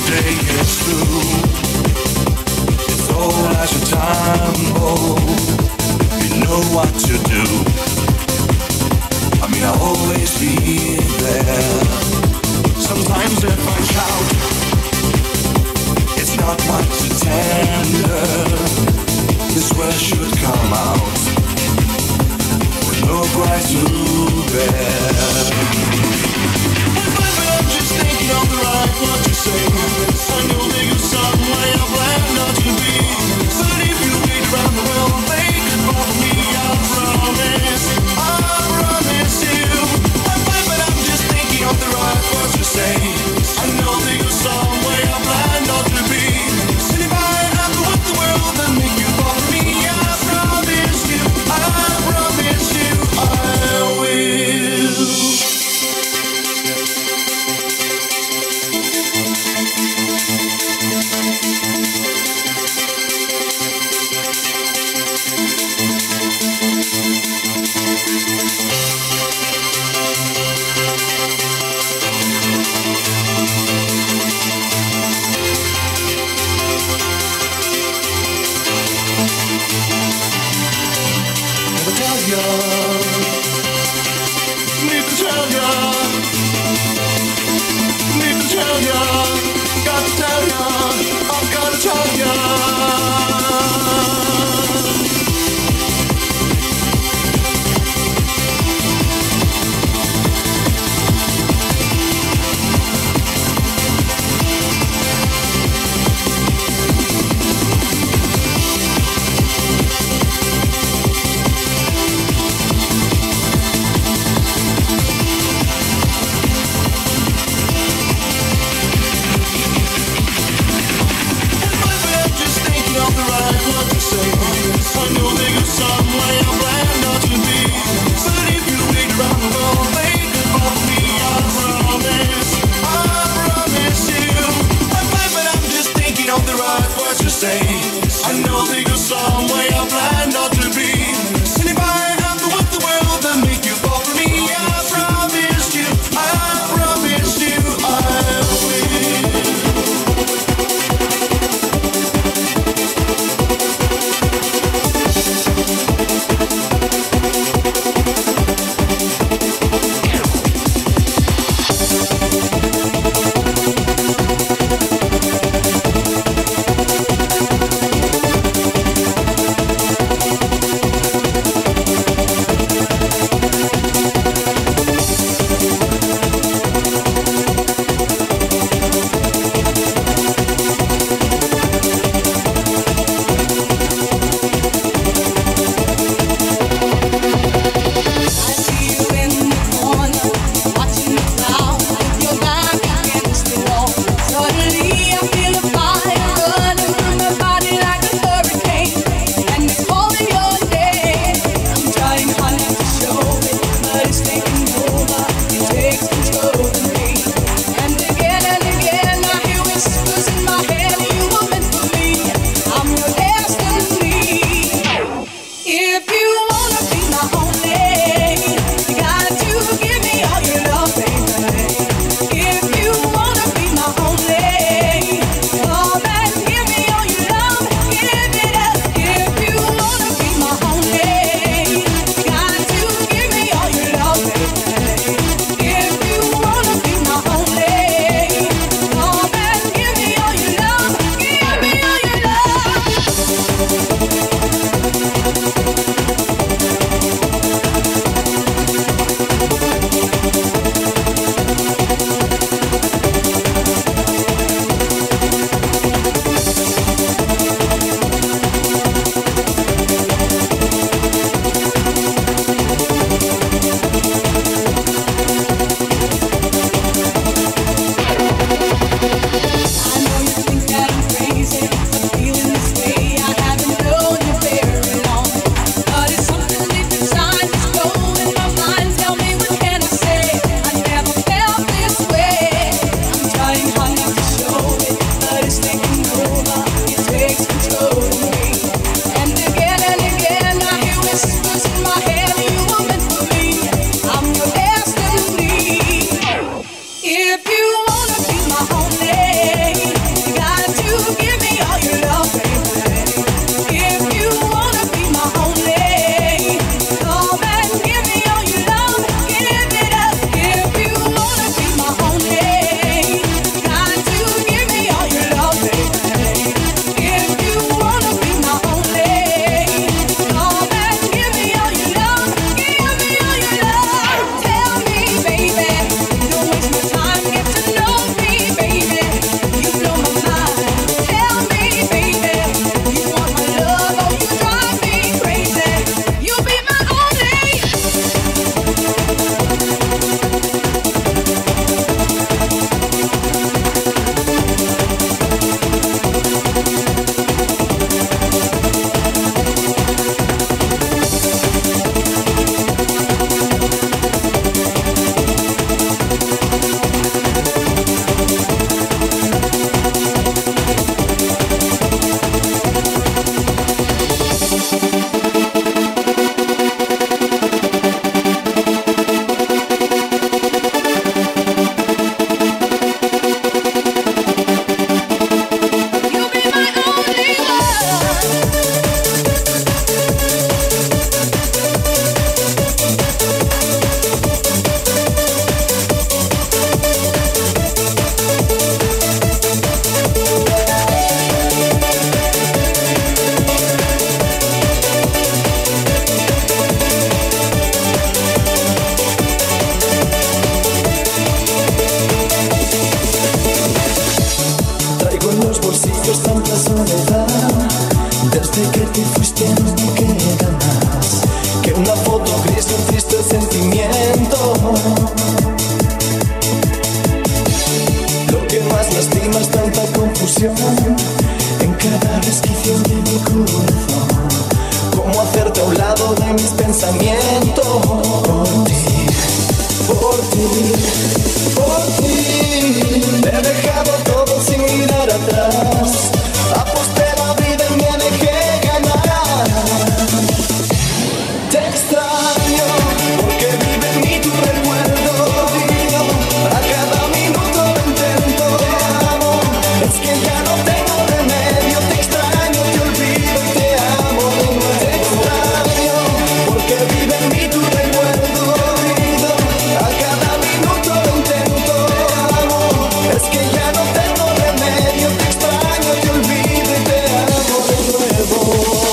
day is through, it's all as a time, oh, you know what to do. I mean, I'll always be there. Sometimes if I shout, it's not much tender. This word should come out with no price to bear. I'm just thinking of the right what to say. I know that you're somewhere I plan not to be. But if you wait around the world, they could bother me. I promise you. But I'm just thinking of the right words to say. I know that you're somewhere I plan not to be. And if I have to walk the world and make you bother me, I promise you, I will. lágrimas, tanta confusión en cada resquicio de mi corazón. ¿Cómo hacerte a un lado de mis pensamientos? Por ti, por ti, he dejado todo sin mirar atrás. Aposté la vida y me dejé ganar. Te extraño porque vive en mí tu recuerdo. A cada minuto lo intento. Te amo, es que ya no tengo remedio. Te extraño, te olvido y te amo de nuevo. Te extraño porque vive en mí tu recuerdo. A cada minuto lo intento. Te amo, es que ya no tengo remedio. Te extraño, te olvido y te amo de nuevo.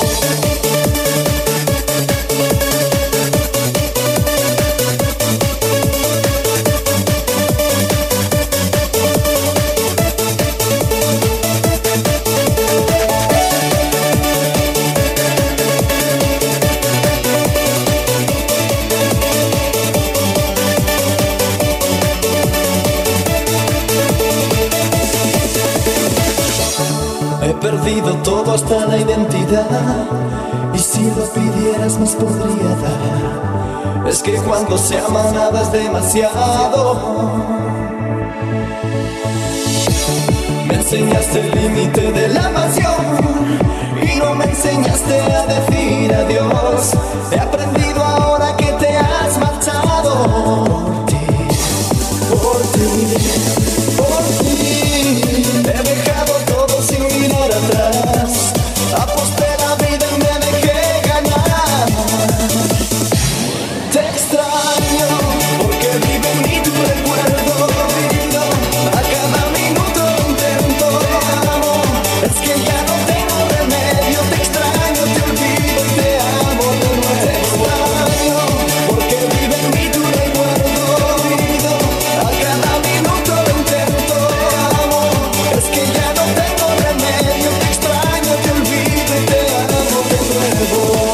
He perdido todo hasta la identidad, y si lo pidieras más podría dar. Es que cuando se ama nada es demasiado. Me enseñaste el límite de la pasión y no me enseñaste a decir adiós. He aprendido ahora que te has marchado. Por ti, por ti, he dejado todo sin mirar atrás. Aposté la vida y me dejé ganar. Te extraño porque vive en mí tu recuerdo. A cada minuto lo intento. Te amo, es que ya no tengo remedio. Te extraño, te olvido y te amo de nuevo. Te extraño porque vive en mí tu recuerdo. A cada minuto lo intento. Te amo, es que ya no tengo remedio. Te extraño, te olvido y te amo de nuevo.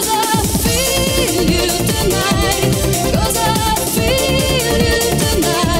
Tonight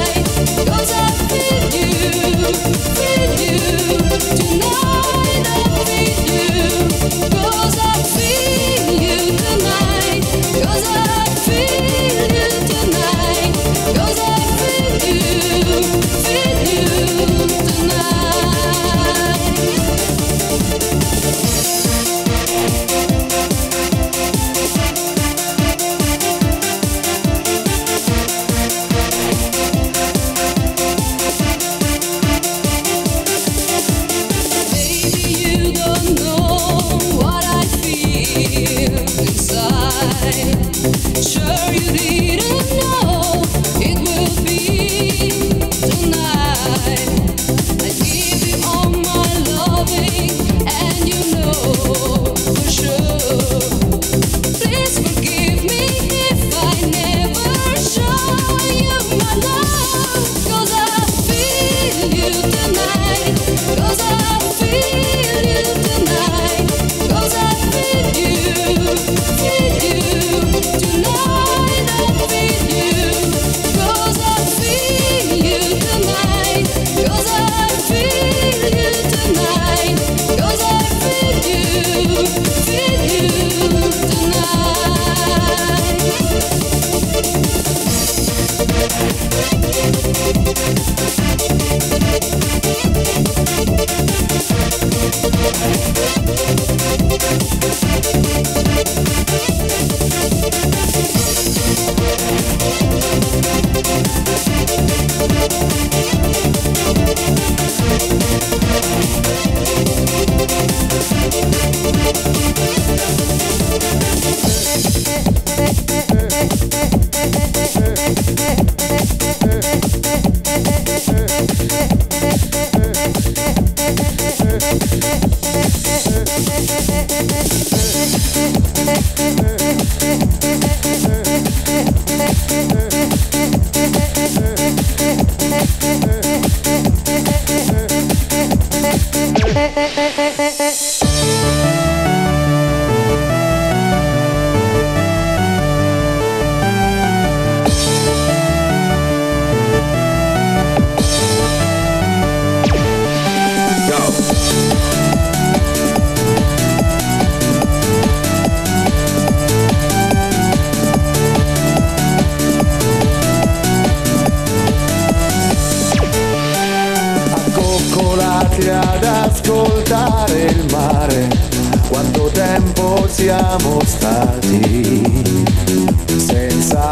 Accoccolati ad ascoltare il mare, quanto tempo siamo stati senza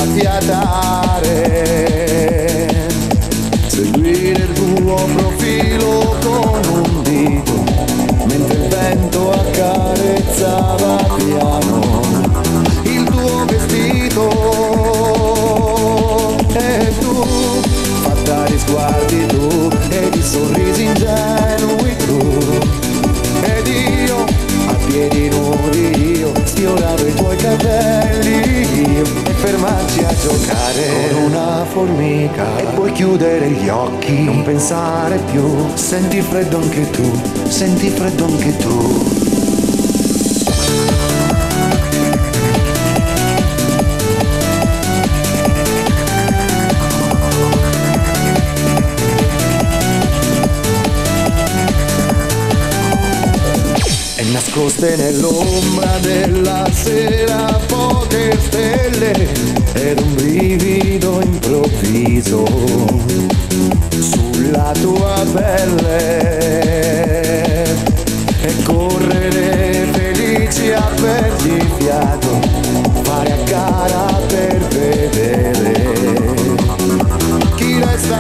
fiatare, seguire il tuo profilo con un dito, mentre il vento accarezzava piano il tuo vestito, e tu, fatta di sguardi tu, e di sorrisi ingenui tu, ed io, a piedi nudi io, sfioravo i tuoi capelli io, e fermarci a giocare con una formica, e poi chiudere gli occhi, non pensare più, senti freddo anche tu, senti freddo anche tu. Nascoste nell'ombra della sera poche stelle, ed un brivido improvviso sulla tua pelle, e correre felici a perdi fiato, fare a gara per vedere chi resta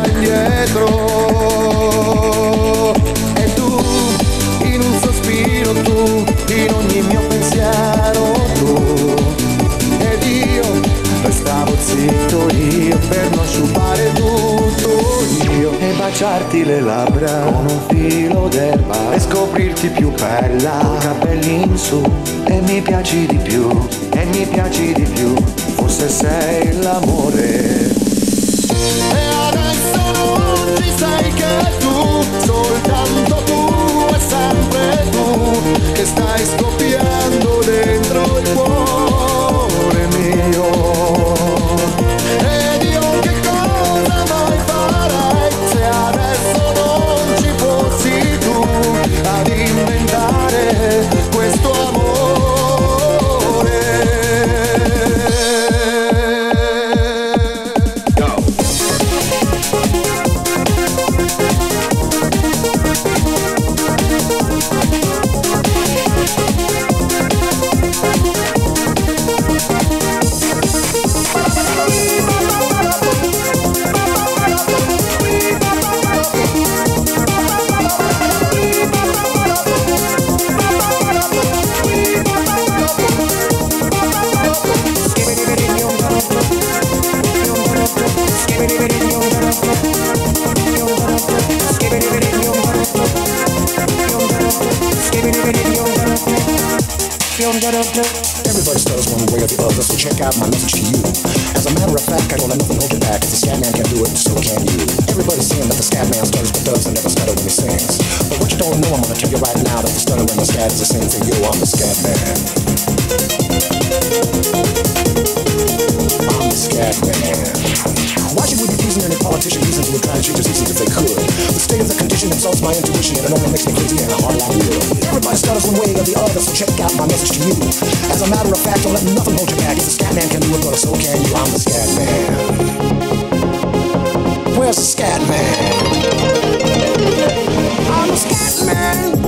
indietro, e tu in un sospiro, tu in ogni mio pensiero, tu, ed io restavo zitto io per non sciupare tutto io, e baciarti le labbra con un filo d'erba, e scoprirti più bella con capelli in su, e mi piaci di più, e mi piaci di più, forse sei l'amore. E adesso non ci sei che tu, soltanto tu, e sempre tu, che stai scoppiando dentro il cuore mio. Ed io che cosa mai farei se adesso non ci fossi tu ad inventare questo amore. Go. Everybody stutters one way or the other, so check out my message to you. As a matter of fact, I don't let nothing hold you back. If the scat man can do it, so can you. Everybody's saying that the scat man stutters but doesn't never stutter when he sings. But what you don't know, I'm gonna tell you right now that the stutter and the scat is the same thing. Yo, I'm the scat man. I'm the scat man. Why should we be pleasing any politician reasons who would try to change their seasons if they could? The state of the condition insults my intuition, and it only makes me crazy and hard like wood. Everybody stutters one way or the other, so check out my message to you. As a matter of fact, don't let nothing hold you back. If the scat man can do it, but so can you. I'm the scat man. Where's the scat man? I'm the scat man.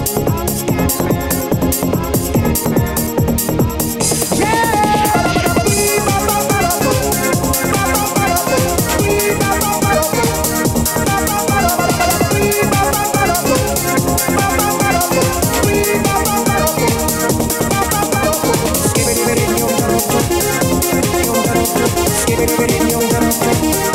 Skibidi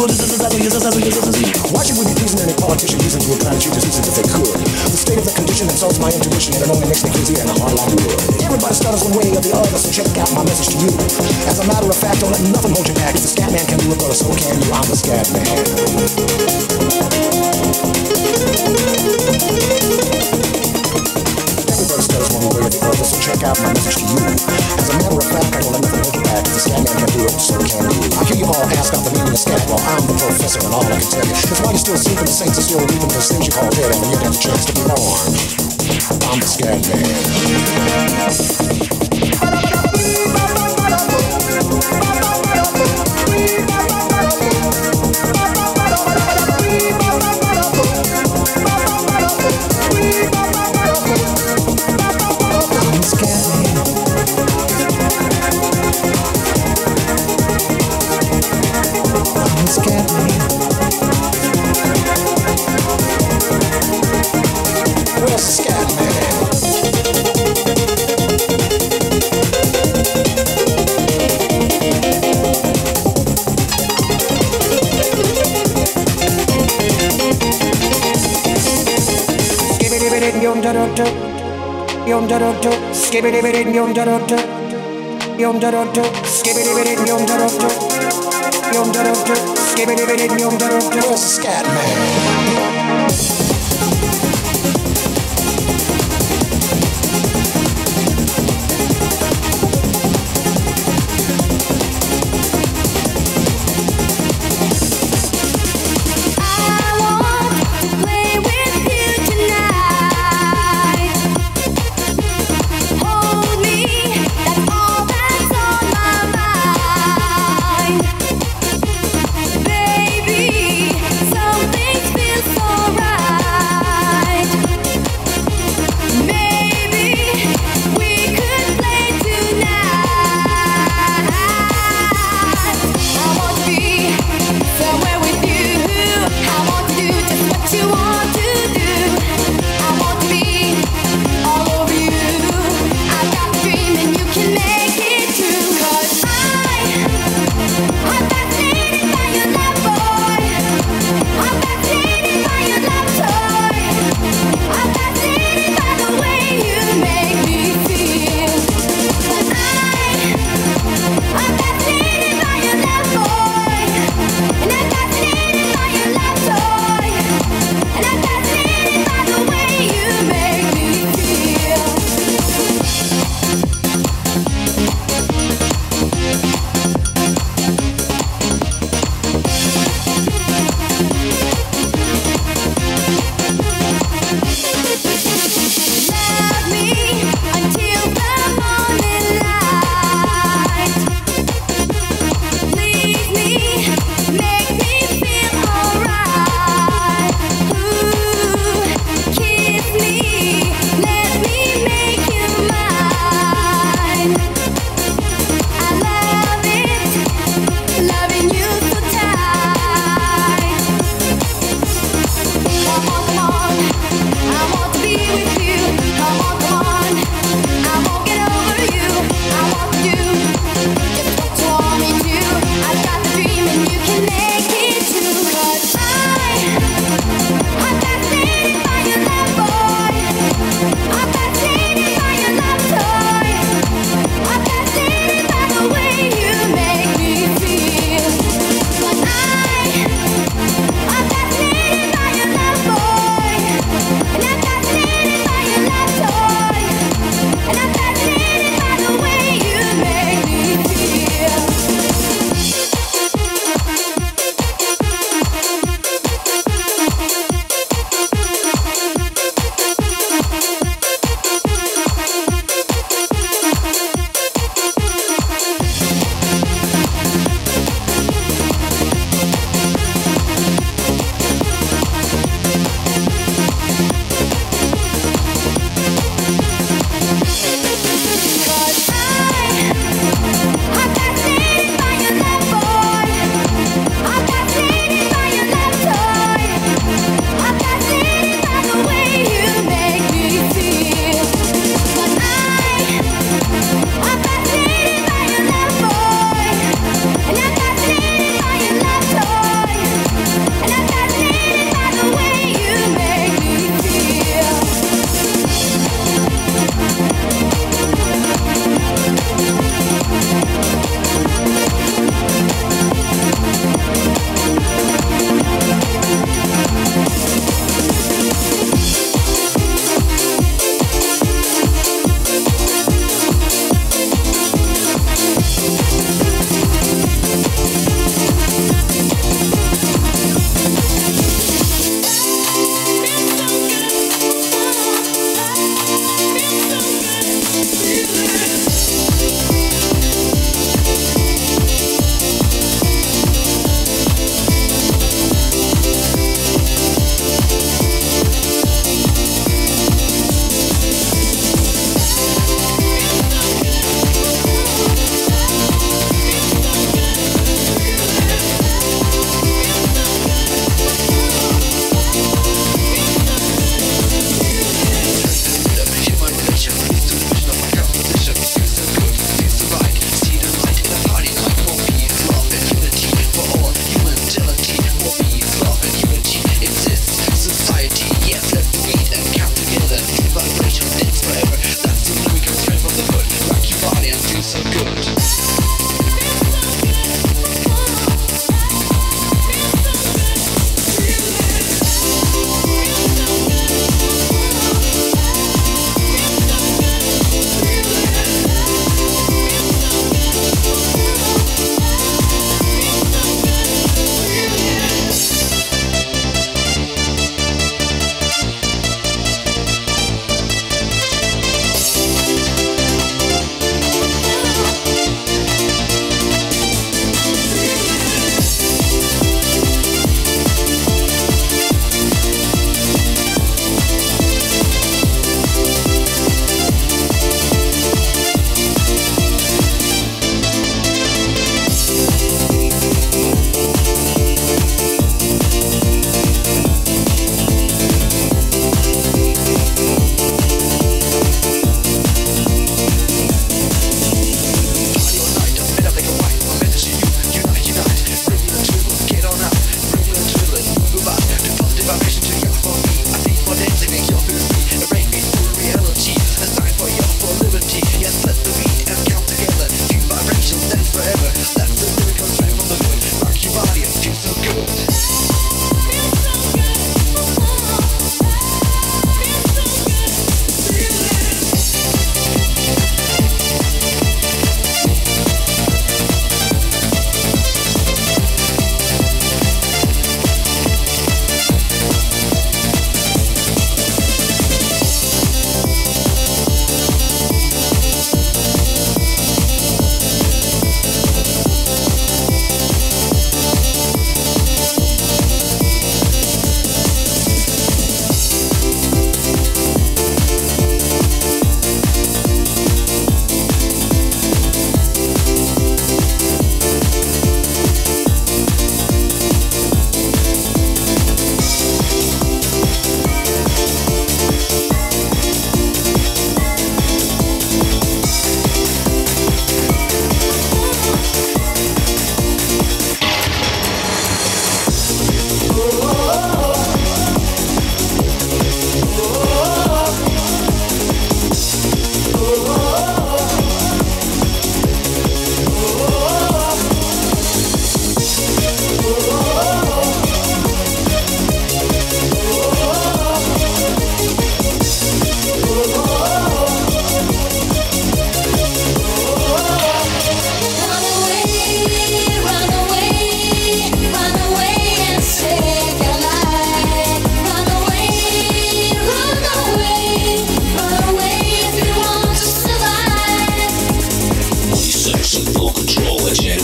Why should we be pleasing any politician reasons who are trying to cheat us easy if they could? The state of the condition insults my intuition, and it only makes me crazy and hard like wood. Everybody stutters one way or the other, so check out my message to you. As a matter of fact, don't let nothing hold you back. If the scat man can do it, brother, so can you. I'm the scat man. Everybody stutters one way or the other, so check out my message to you. As a matter of fact, I don't let nothing hold you back. If the scat man can do it, so can you. I hear you all ask out the meaning of scat. Well, I'm the professor, and all I can tell you is why you're still sleeping, the saints are still reaping those things you call dead, and when you have a chance to be born, I'm the scat man. Scat man. Baby, some things feel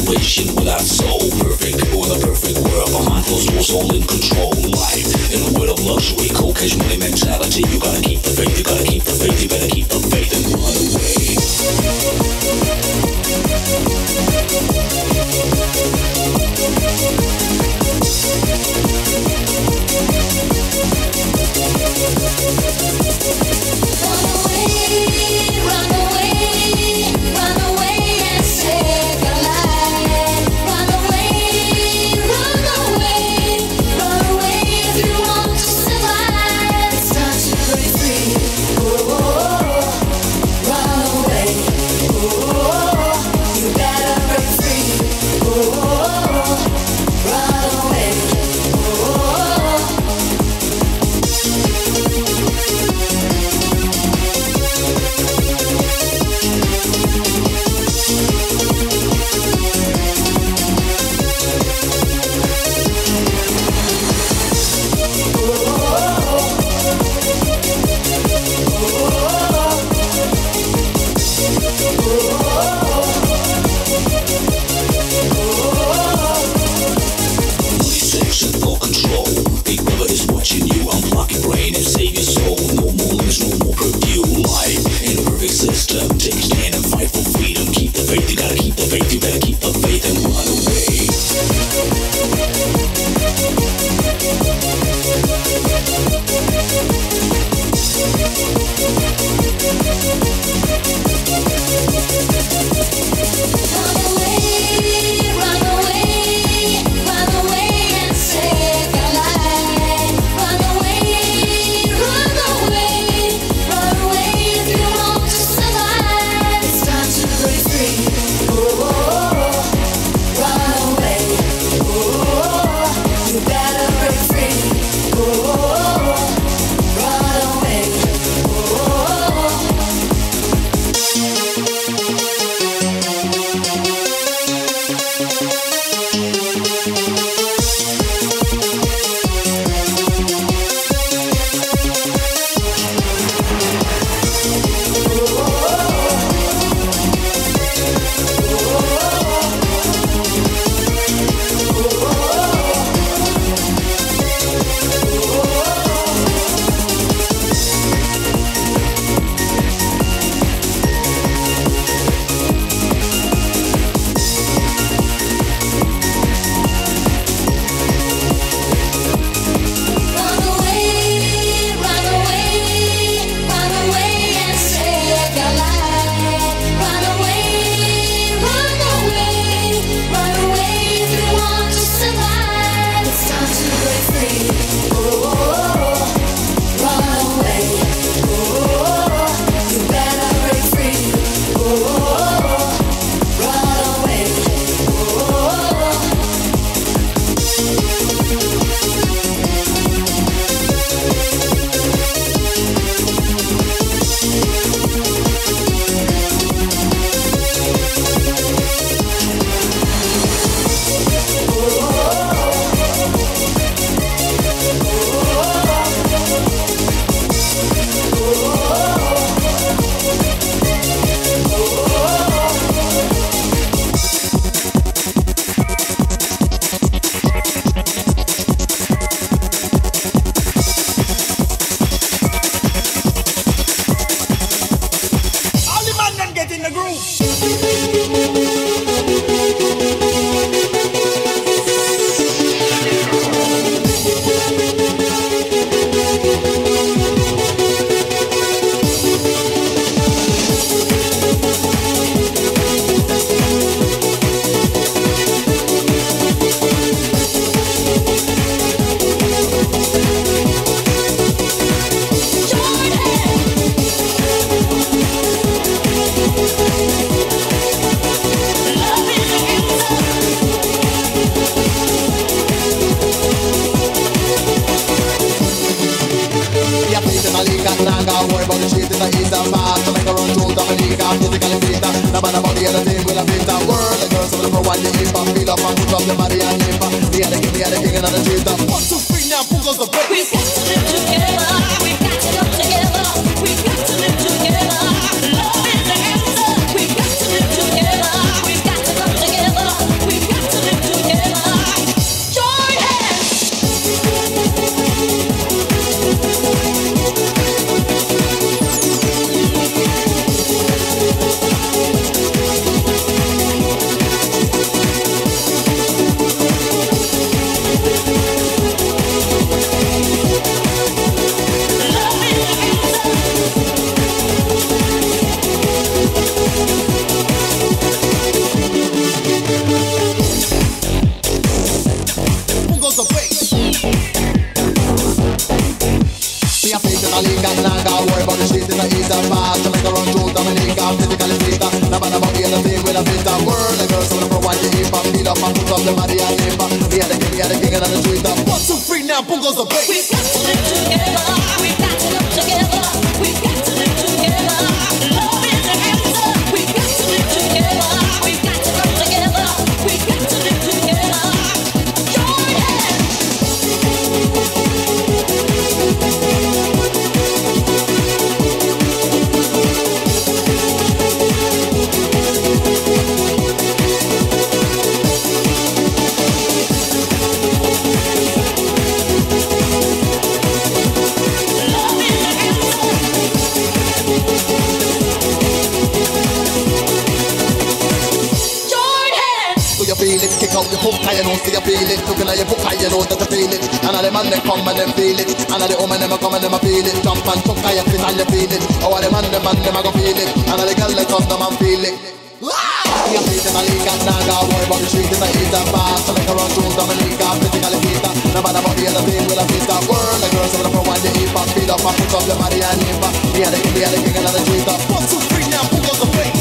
situation without soul. Perfect people in a perfect world. My mind flows more soul in control. Life in a world of luxury, cold cash money mentality. You gotta keep the faith, you gotta keep the faith, you better keep the faith and run away. Run away, run away and save your life. Run away, run away, run away if you want to survive. It's time to break free. Oh, run away. Oh, you better break free. Oh, run away. Section for control. Big brother is watching you. Unblock your brain and save your soul. No more limits, no more perfume. Life in a perfect system. Take a stand and fight for freedom. Keep the faith, you gotta keep the faith. You better keep the faith and run away. Run away, run away and save your life. Run away, run away, run away if you want to survive. It's time to break free. Oh, run away. Oh, you better break free. Oh, run away. Oh. Run away, run away, run away and save your life. Run away, run away, run away if you want to survive. It's time to break free. Oh, run away. Oh, you better break free. Oh, run away. Oh. All the man them get in the groove. Worry about the shit in the east and fast. Jamaica run through Dominica, physically fit. No matter about the other thing, we'll have fit. World, the girls of the pro one, the hip hop, feel up and put up the body and hip hop. Me and the king and the street. 1, 2, 3, now, who goes the break? We've got to live together. We've got to come together. We've got to live together. Love is the answer. We've got to live together. We've got to come together. Malika, Naga, worry about the street in the east and fast. Jamaica run through Dominica, physically fit. Never be in the thing with a bit of word. The girls wanna provide the hip hop, beat up and put up the body and hip hop. We are the king and the tweet up. 1, 2, 3, now boom goes the bass. We've got to live together. We've got to live together. We've got to live together. Love is an answer. We've got to live together. We've got to live together. We've got to live together. Jordan. Kick out your foot, you know, see you feel it. Looking at your book, you know that you feel it. And all the man them come and them feel it. And all the woman them come and them feel it. Jump and tuck, you fit and you feel it. Oh, all the man them a go feel it. And all the girl they come them and feel it. You feel it, Malika, Naga, worry about the street in the east and fast. So make a run through Dominica, physically fit. No matter about the other thing, with a fit of word. The girls wanna provide the hip hop, beat up and put up the body and hip hop. We are the king and the tweet up. 1, 2, 3, now who goes the bass?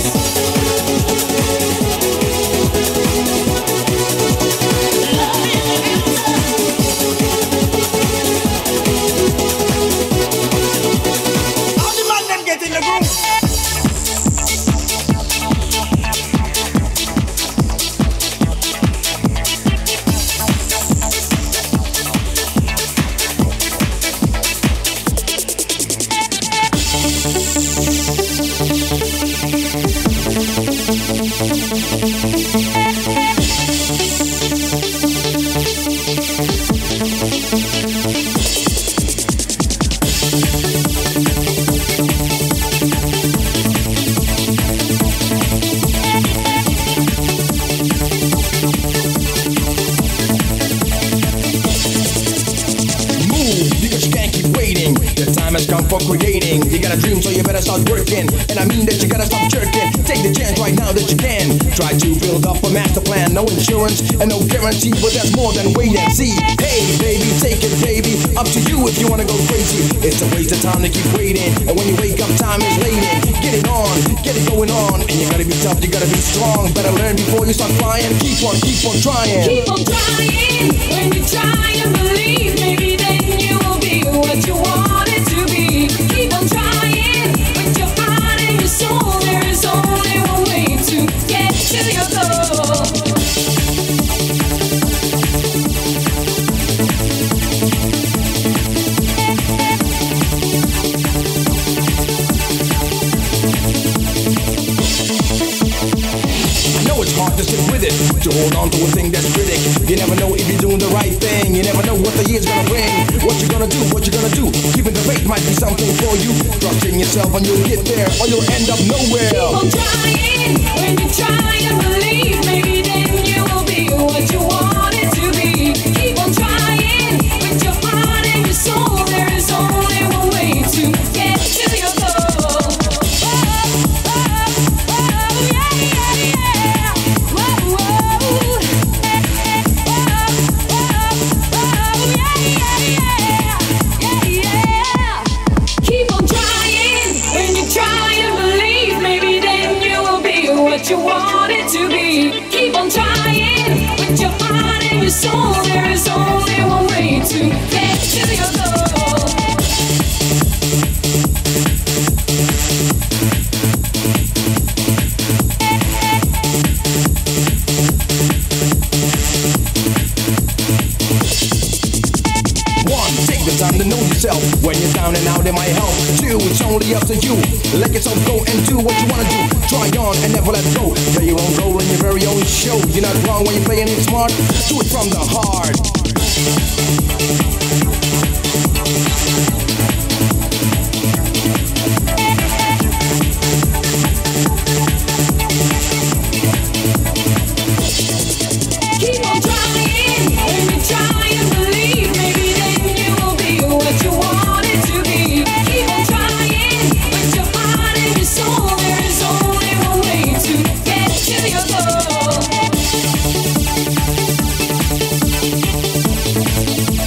For creating, you got a dream, so you better start working. And I mean that you gotta stop jerking. Take the chance right now that you can. Try to build up a master plan. No insurance and no guarantee, but that's more than wait and see. Hey baby, take it baby. Up to you if you wanna go crazy. It's a waste of time to keep waiting. And when you wake up, time is late. Get it on, get it going on. And you gotta be tough, you gotta be strong. Better learn before you start flying. Keep on trying. Keep on trying. When you try and believe, maybe then you will be what you wanted to be. Keep on trying with your heart and your soul. There is only one way to get to your goal. I know it's hard to stick with it, to hold on to a thing that's critic. You never know if you're doing the right thing. You never know what the year's gonna bring. What you gonna do, what you gonna do. Keeping the faith might be something for you. Trust in yourself and you'll get there, or you'll end up nowhere. Keep on trying. When you try and believe, maybe then you will be what you wanted to be. Keep on trying with your heart and your soul. There is only one way to get to your goal. What you want it to be. Keep on trying with your heart and your soul. There is only one way to get to your goal. Take the time to know yourself. When you're down and out, it might help. 2, it's only up to you. Let yourself go and do what you wanna do. Try on and never let go. Play your own role in your very own show. You're not wrong when you're playing it smart. Do it from the heart. Keep on trying. When you try and believe, maybe then you will be what you wanted to be. Keep on trying with your heart and your soul. There is only one way to get to your goal.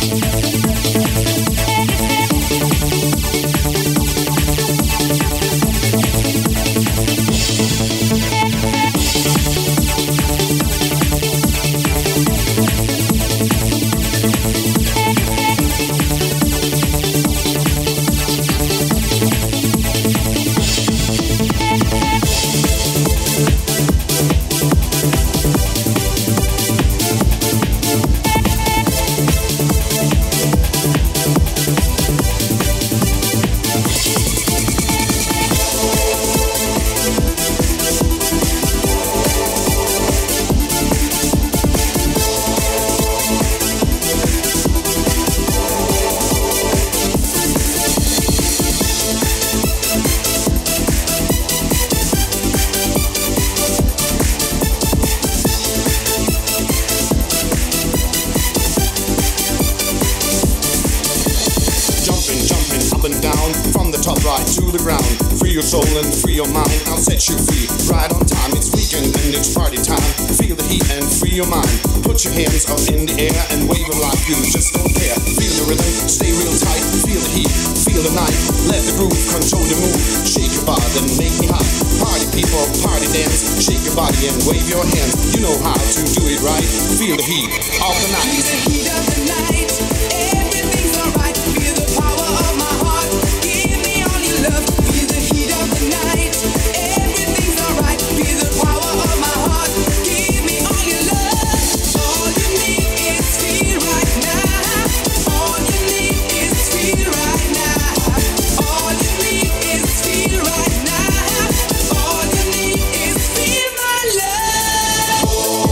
the ground. Free your soul and free your mind. I'll set you free right on time. It's weekend and it's party time. Feel the heat and free your mind. Put your hands up in the air and wave them like you just don't care. Feel the rhythm, stay real tight. Feel the heat, feel the night. Let the groove control your move. Shake your body and make me hot. Party people, party dance. Shake your body and wave your hands. You know how to do it right. Feel the heat of the night. Feel the heat of the night. Everything's alright. Feel the power of my heart. Give me all your love. Feel the heat of the night. Everything's alright. Feel the power of my heart. Give me all your love. All you need is feel right now. All you need is feel right now. All you need is feel right now. All you need is feel my love.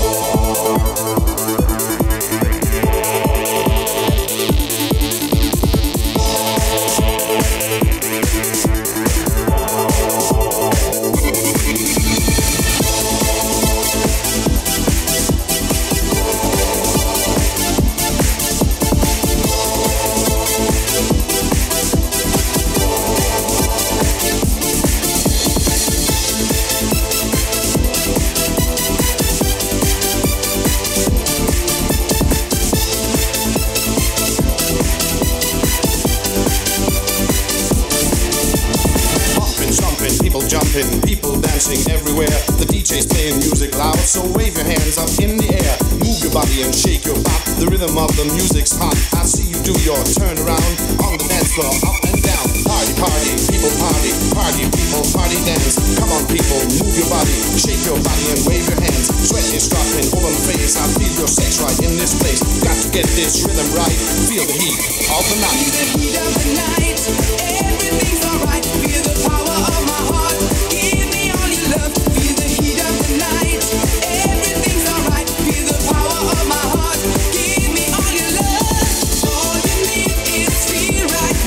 Jumping, people dancing everywhere. The DJ's playing music loud, so wave your hands up in the air. Move your body and shake your bop. The rhythm of the music's hot. I see you do your turn around on the dance floor, up and down. Party, party, people party, party, people party dance. Come on, people, move your body, shake your body and wave your hands. Sweat is dropping over my face. I feel your sex right in this place. Got to get this rhythm right. Feel the heat of the night. Feel the heat of the night. Everything's alright. Feel the power of my heart. Give me all your love. Feel the heat of the night. Everything's alright. Feel the power of my heart. Give me all your love. All you need is feel right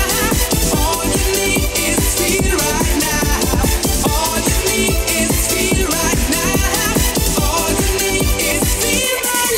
now. All you need is feel right now. All you need is feel right now. All you need is feel my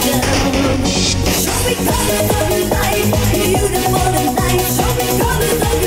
Show me colors of the night, beautiful tonight. Show me colors of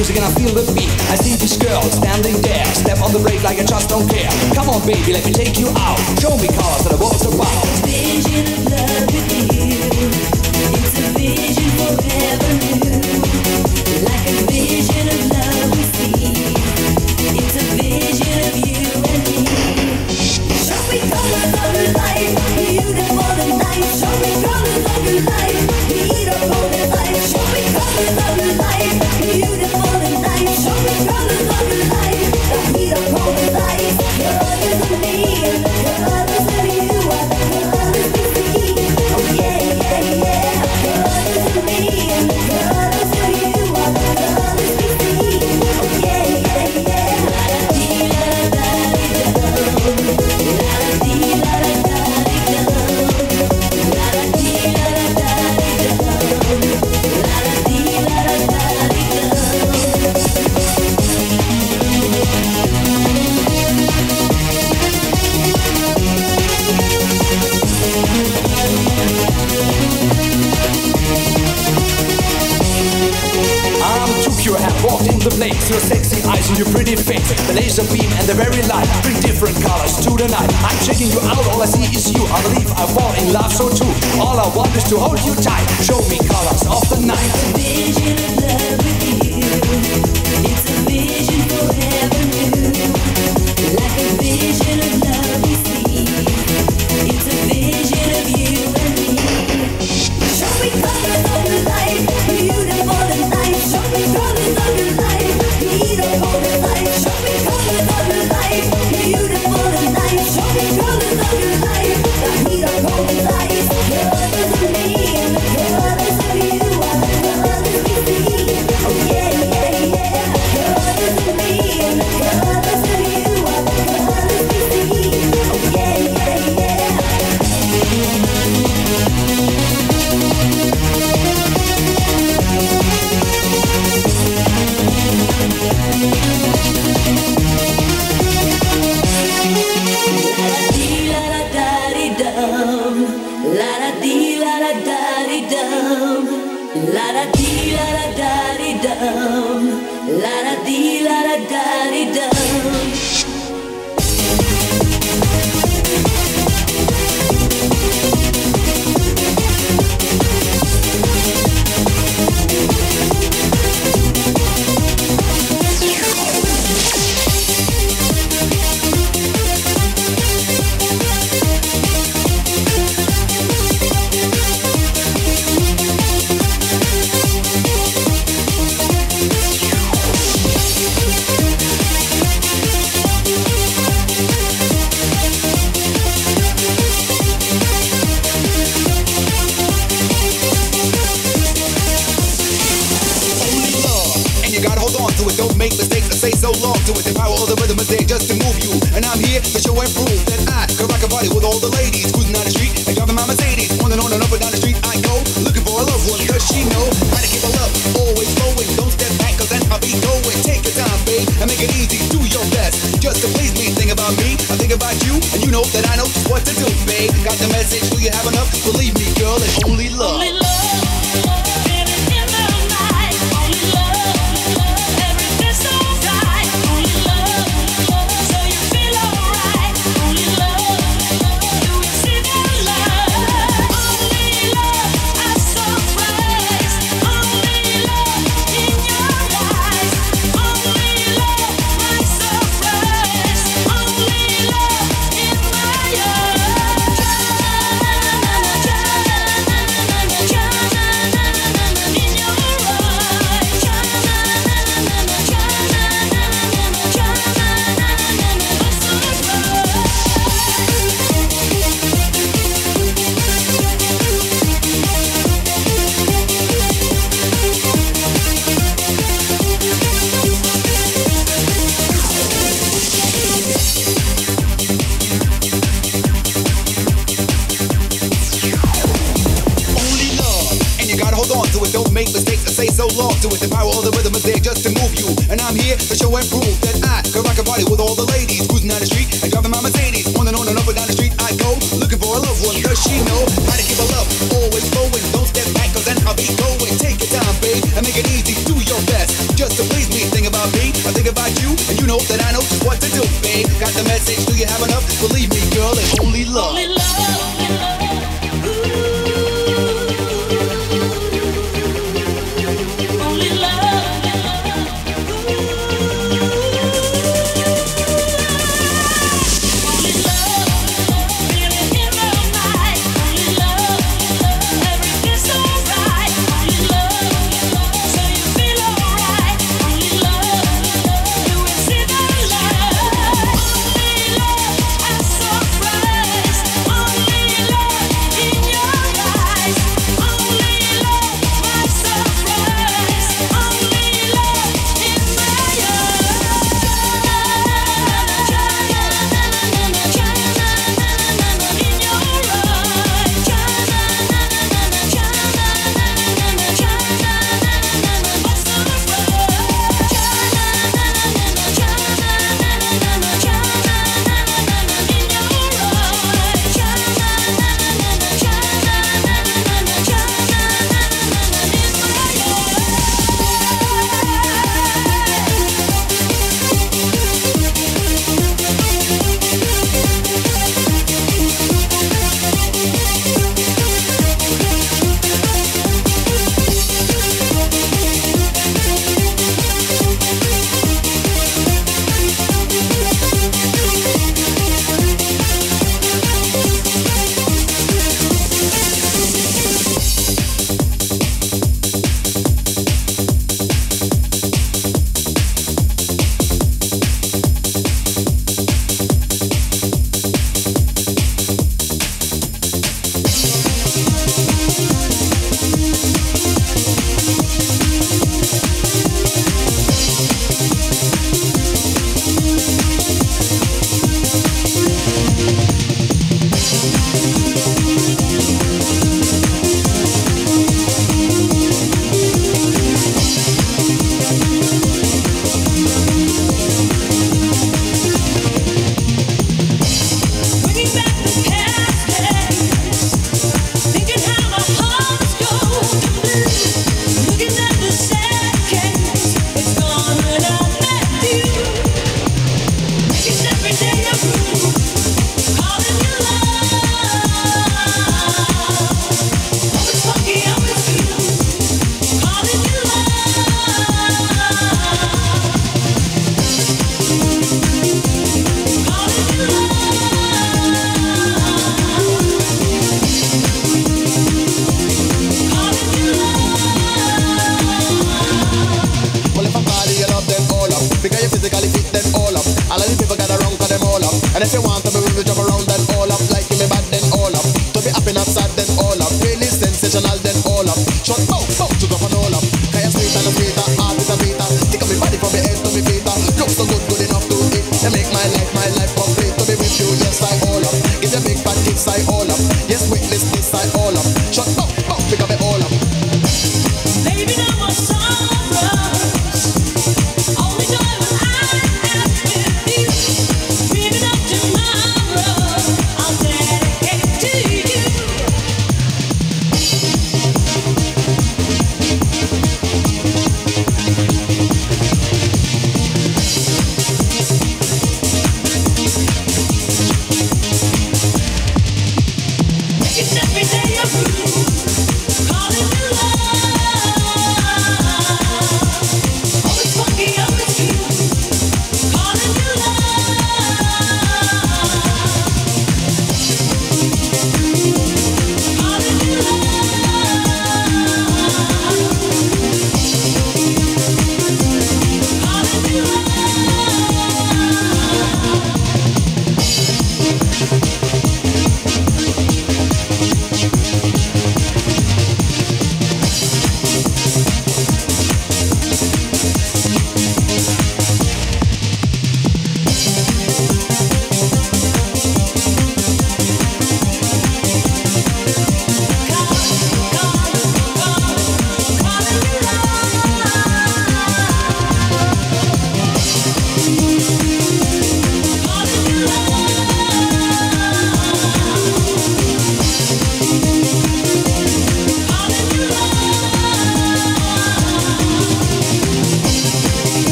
music and I feel the beat. I see this girl standing there, step on the brake like I just don't care. Come on baby, let me take you out. Show me cars that I walked about. Vision of love with you. It's a vision forever new. Like a vision of love we see. It's a vision of you and me. Show me colors of your life, beautiful and nice. Show me colors of your life, beautiful and nice. Show me colors of your life, beautiful and nice. Show me colors of your life, beautiful and nice. Colors of me and the colors of you are the colors we see. Oh yeah, yeah, yeah. Colors of me and the colors of you are the colors we see. Oh yeah, yeah, yeah. La da dee la da dee dum. La da dee la da dee dum. La da dee la da dee dum. La da dee la da dee dum. I'm too pure, have walked in the place. Your sexy eyes and your pretty face, the laser beam and the very light bring different colors to the night. I'm checking you out, all I see is you. I believe I fall in love so true. All I want is to hold you tight. Show me colors of the night. Vision of love with you. It's a vision forever new. Like a vision of love we see. It's a vision of you and me. Show me colors of your life, beautiful and nice. Show me colors of your life, beautiful and nice. Show me colors of your life, beautiful and nice. Show me colors of your life, beautiful and nice. Colors of me and the colors of you are the colors we see. Oh yeah, yeah, yeah. Colors of me and the colors of you are the colors we see. Oh yeah, yeah, yeah. La da dee la da da dee dum. La da dee la da da dee dum. La da dee la da da dee dum. Don't make mistakes and say so long to it. The power of the rhythm is there just to move you. And I'm here to show and prove that I can rock a body with all the ladies cruising down the street and driving my Mercedes. On and up and down the street I go, looking for a loved one. Does she know how to keep her love always flowing? Don't step back, cause that's how I be going. Take your time, babe, and make it easy. Do your best just to please me. Think about me, I think about you, and you know that I know just what to do, babe. Got the message, do you have enough? Believe me, girl, it's only love. Only love. So long to it, the power of the rhythm is there just to move you. And I'm here to show and prove that I can rock a body with all the ladies cruising down the street and driving my Mercedes. On and up and down the street I go, looking for a loved one. Does she know how to keep her love always flowing? Don't step back, cause then I'll be going. Take your time, babe, and make it easy. Do your best just to please me. And you know that I know just what to do, babe. Got the message, do you have enough? Believe me, girl, it's only love. Only love. Only love. And if you want to be with me, jump around, then all up. Like give me bad, then all up. To be happy, not sad, then all up. Really sensational, then all up. Short bow, to drop and all up. Kaya sweet and a sweeter, heart is a beater. Think of me body from me head to me feet. Look so good, good enough to eat. They make my life complete. To be with you, yes, I all up. Give you big fat kicks, I all up. Yes, witness this, I all up. Short bow, pick up me all up. Baby, no more sorrows. Only joy when I am with you. Dreaming of tomorrow.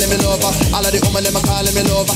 calling me lover. All of the woman them a calling me lover.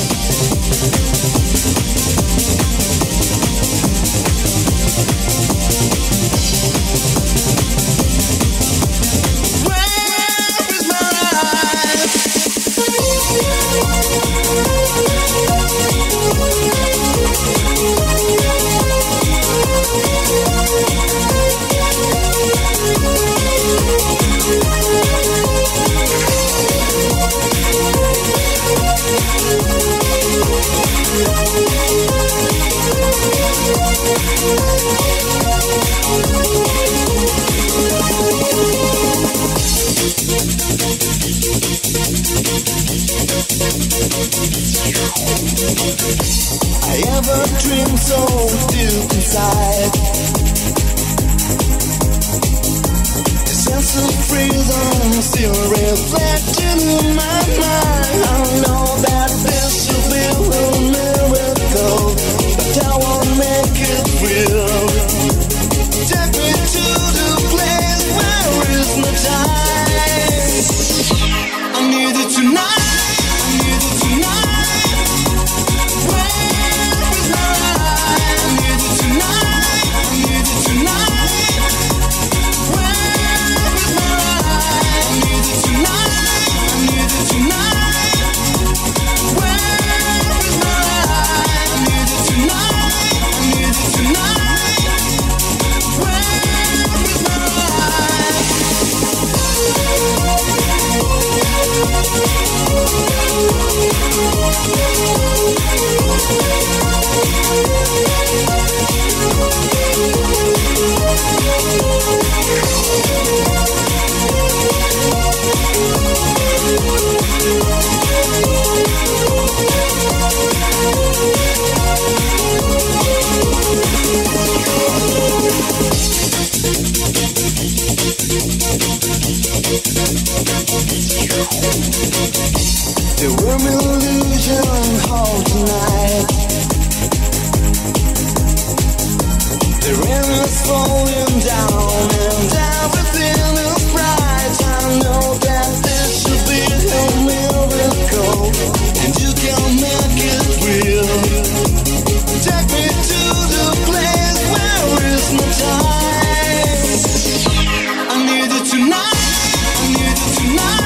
I have a dream so deep inside. The sense of freedom still reflecting in my mind. I know that this will be a miracle, but I won't make it real. Take me to the place where is no time. I need it tonight. I need it tonight. The world illusion hall tonight. The rain is falling down and everything is bright. I know that this should be a miracle, and you can make it real. Take me to the place where is no time. I need it tonight. I need it tonight.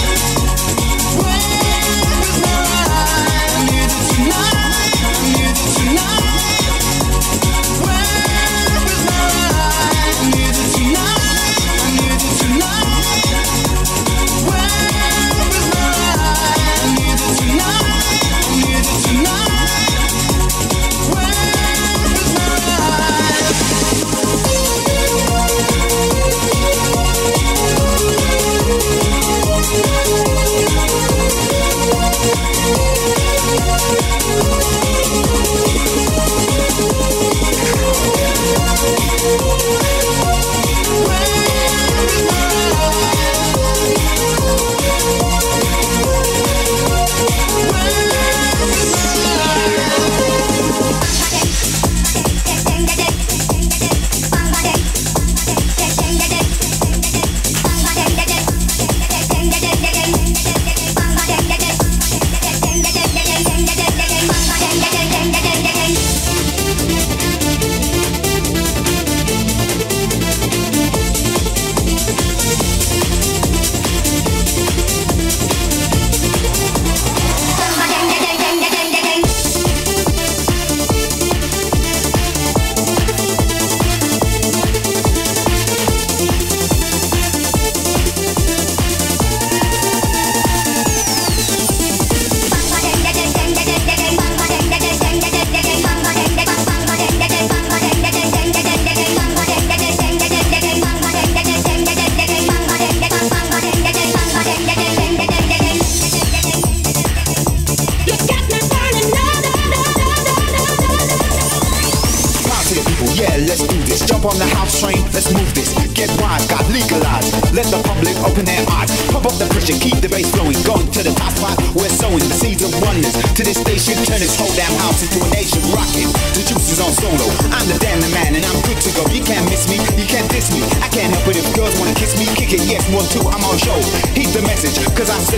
on the house train, let's move this. Get wise, got legalized. Let the public open their eyes. Pump up the pressure, keep the bass flowing. Going to the top spot, we're sowing the seeds of oneness. To this station, turn this whole damn house into a nation rocking. The juice is on solo. I'm the damn man and I'm good to go. You can't miss me, you can't diss me. I can't help it if girls wanna kiss me. Kick it, yes, 1, 2, I'm on show. Heed the message, cause I said so. Let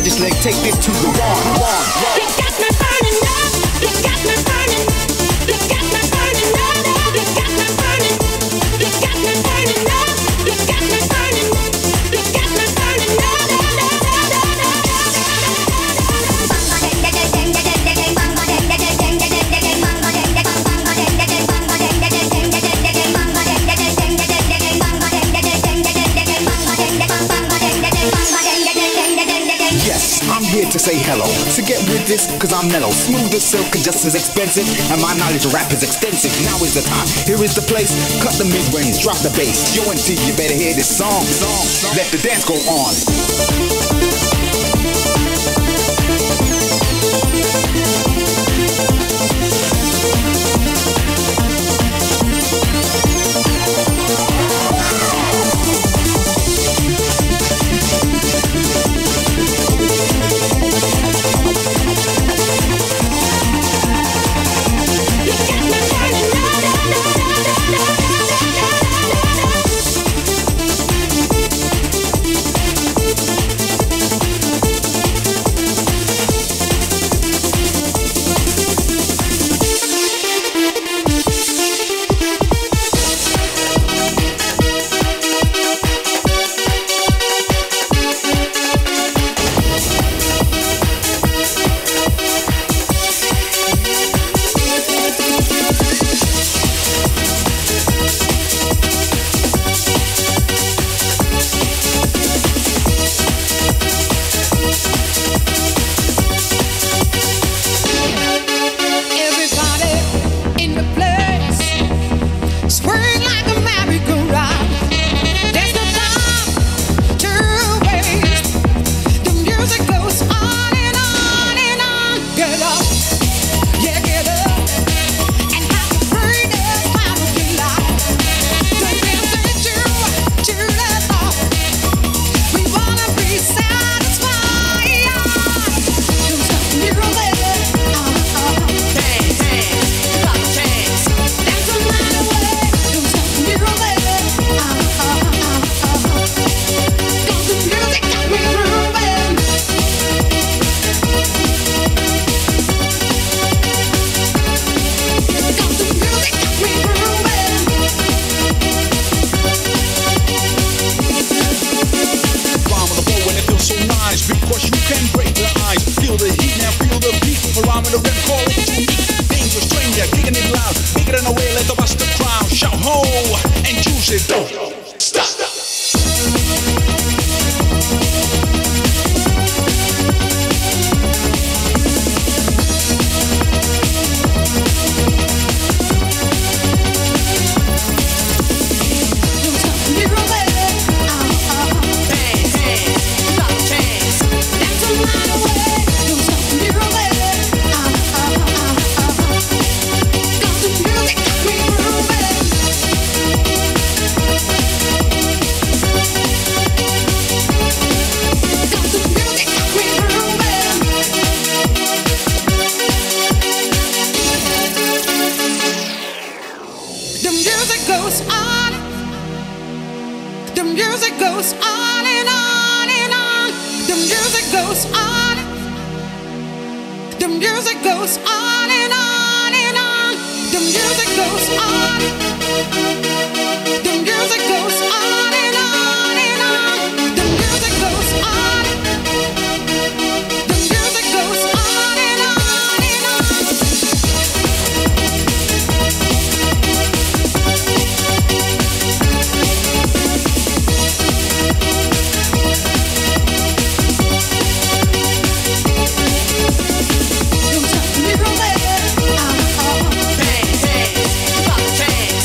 just like take this to the one. You got me burning up. You got me burning. You got me burning up. You got me burning. You got me burning up. You got me burning. You got me burning up. Yes, I'm here to say hello. So get with this, cause I'm mellow. Smooth as silk and just as expensive. And my knowledge of rap is extensive. Now is the time, here is the place. Cut the mid-range, drop the bass. Yo and T, you better hear this song. Let the dance go on. Change.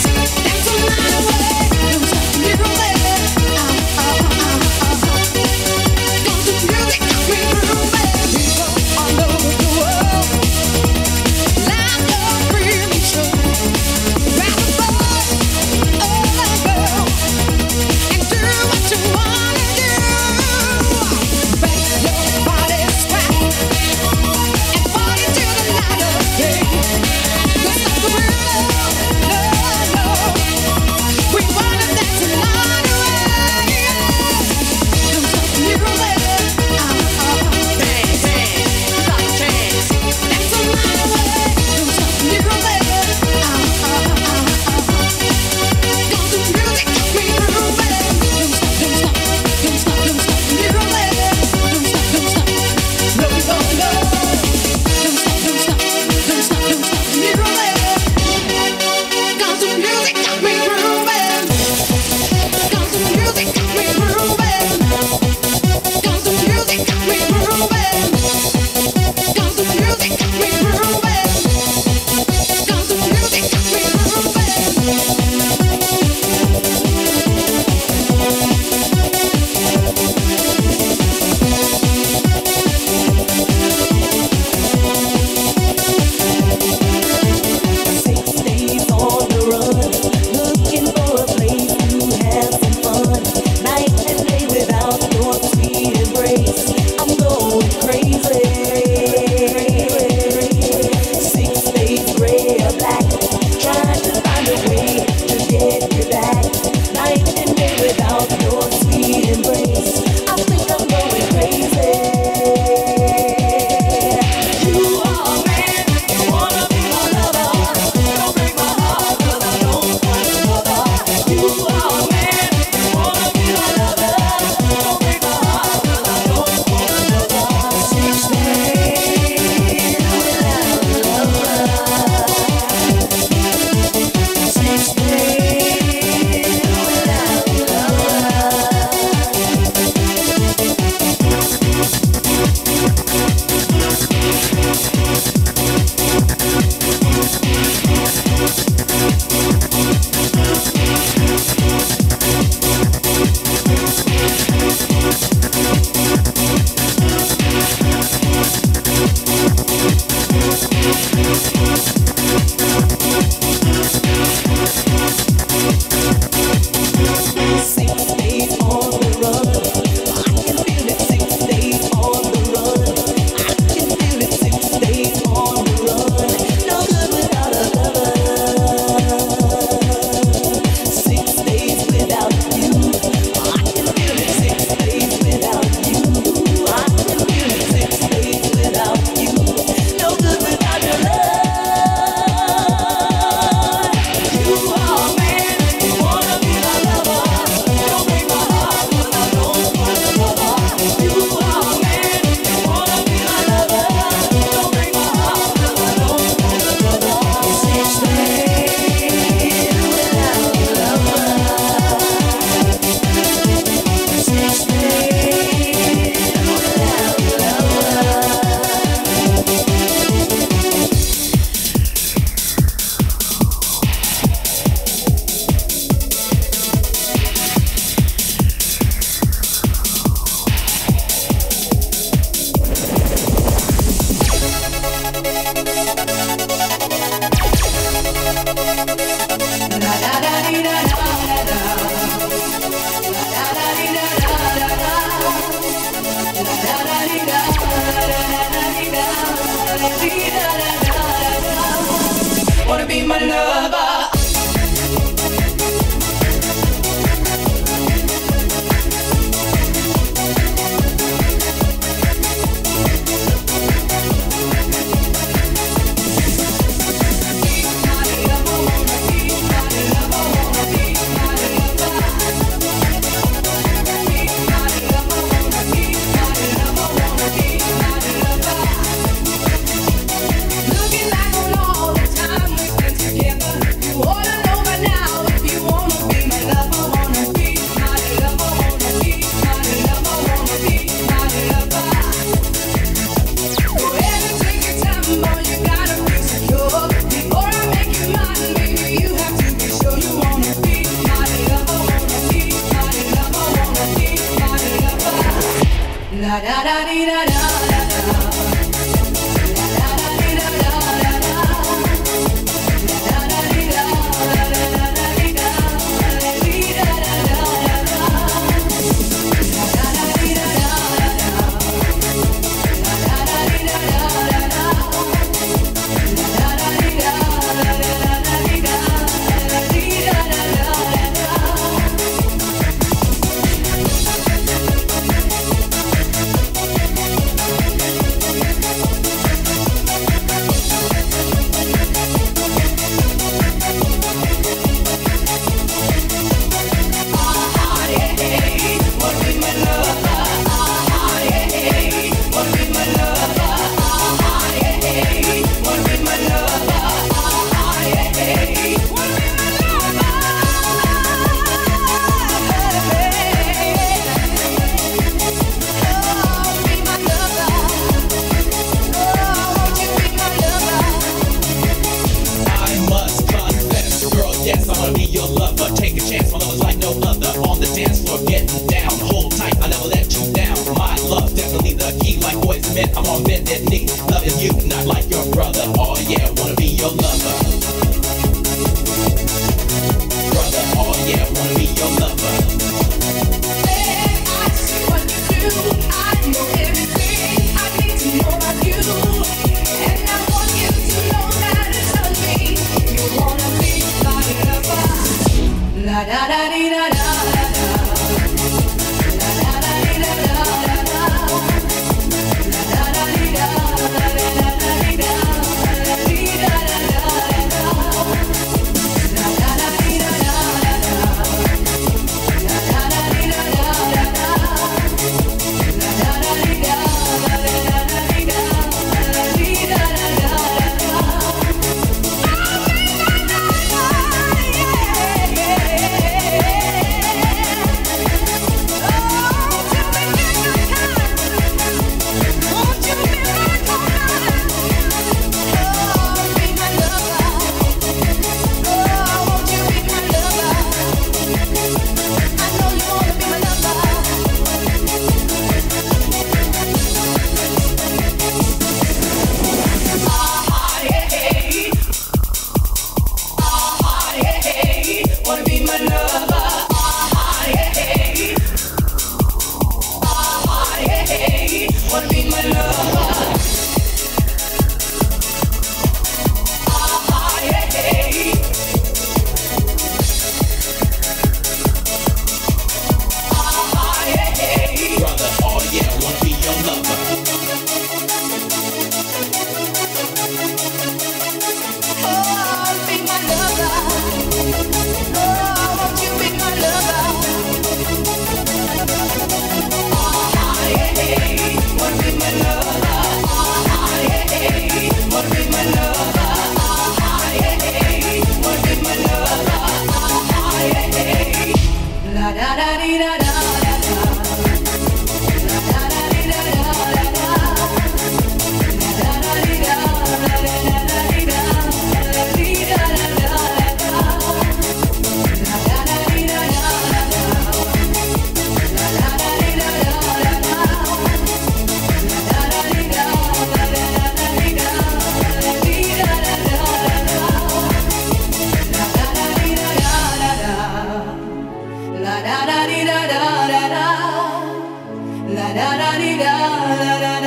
La da da dee da da da da. La da da dee da da da.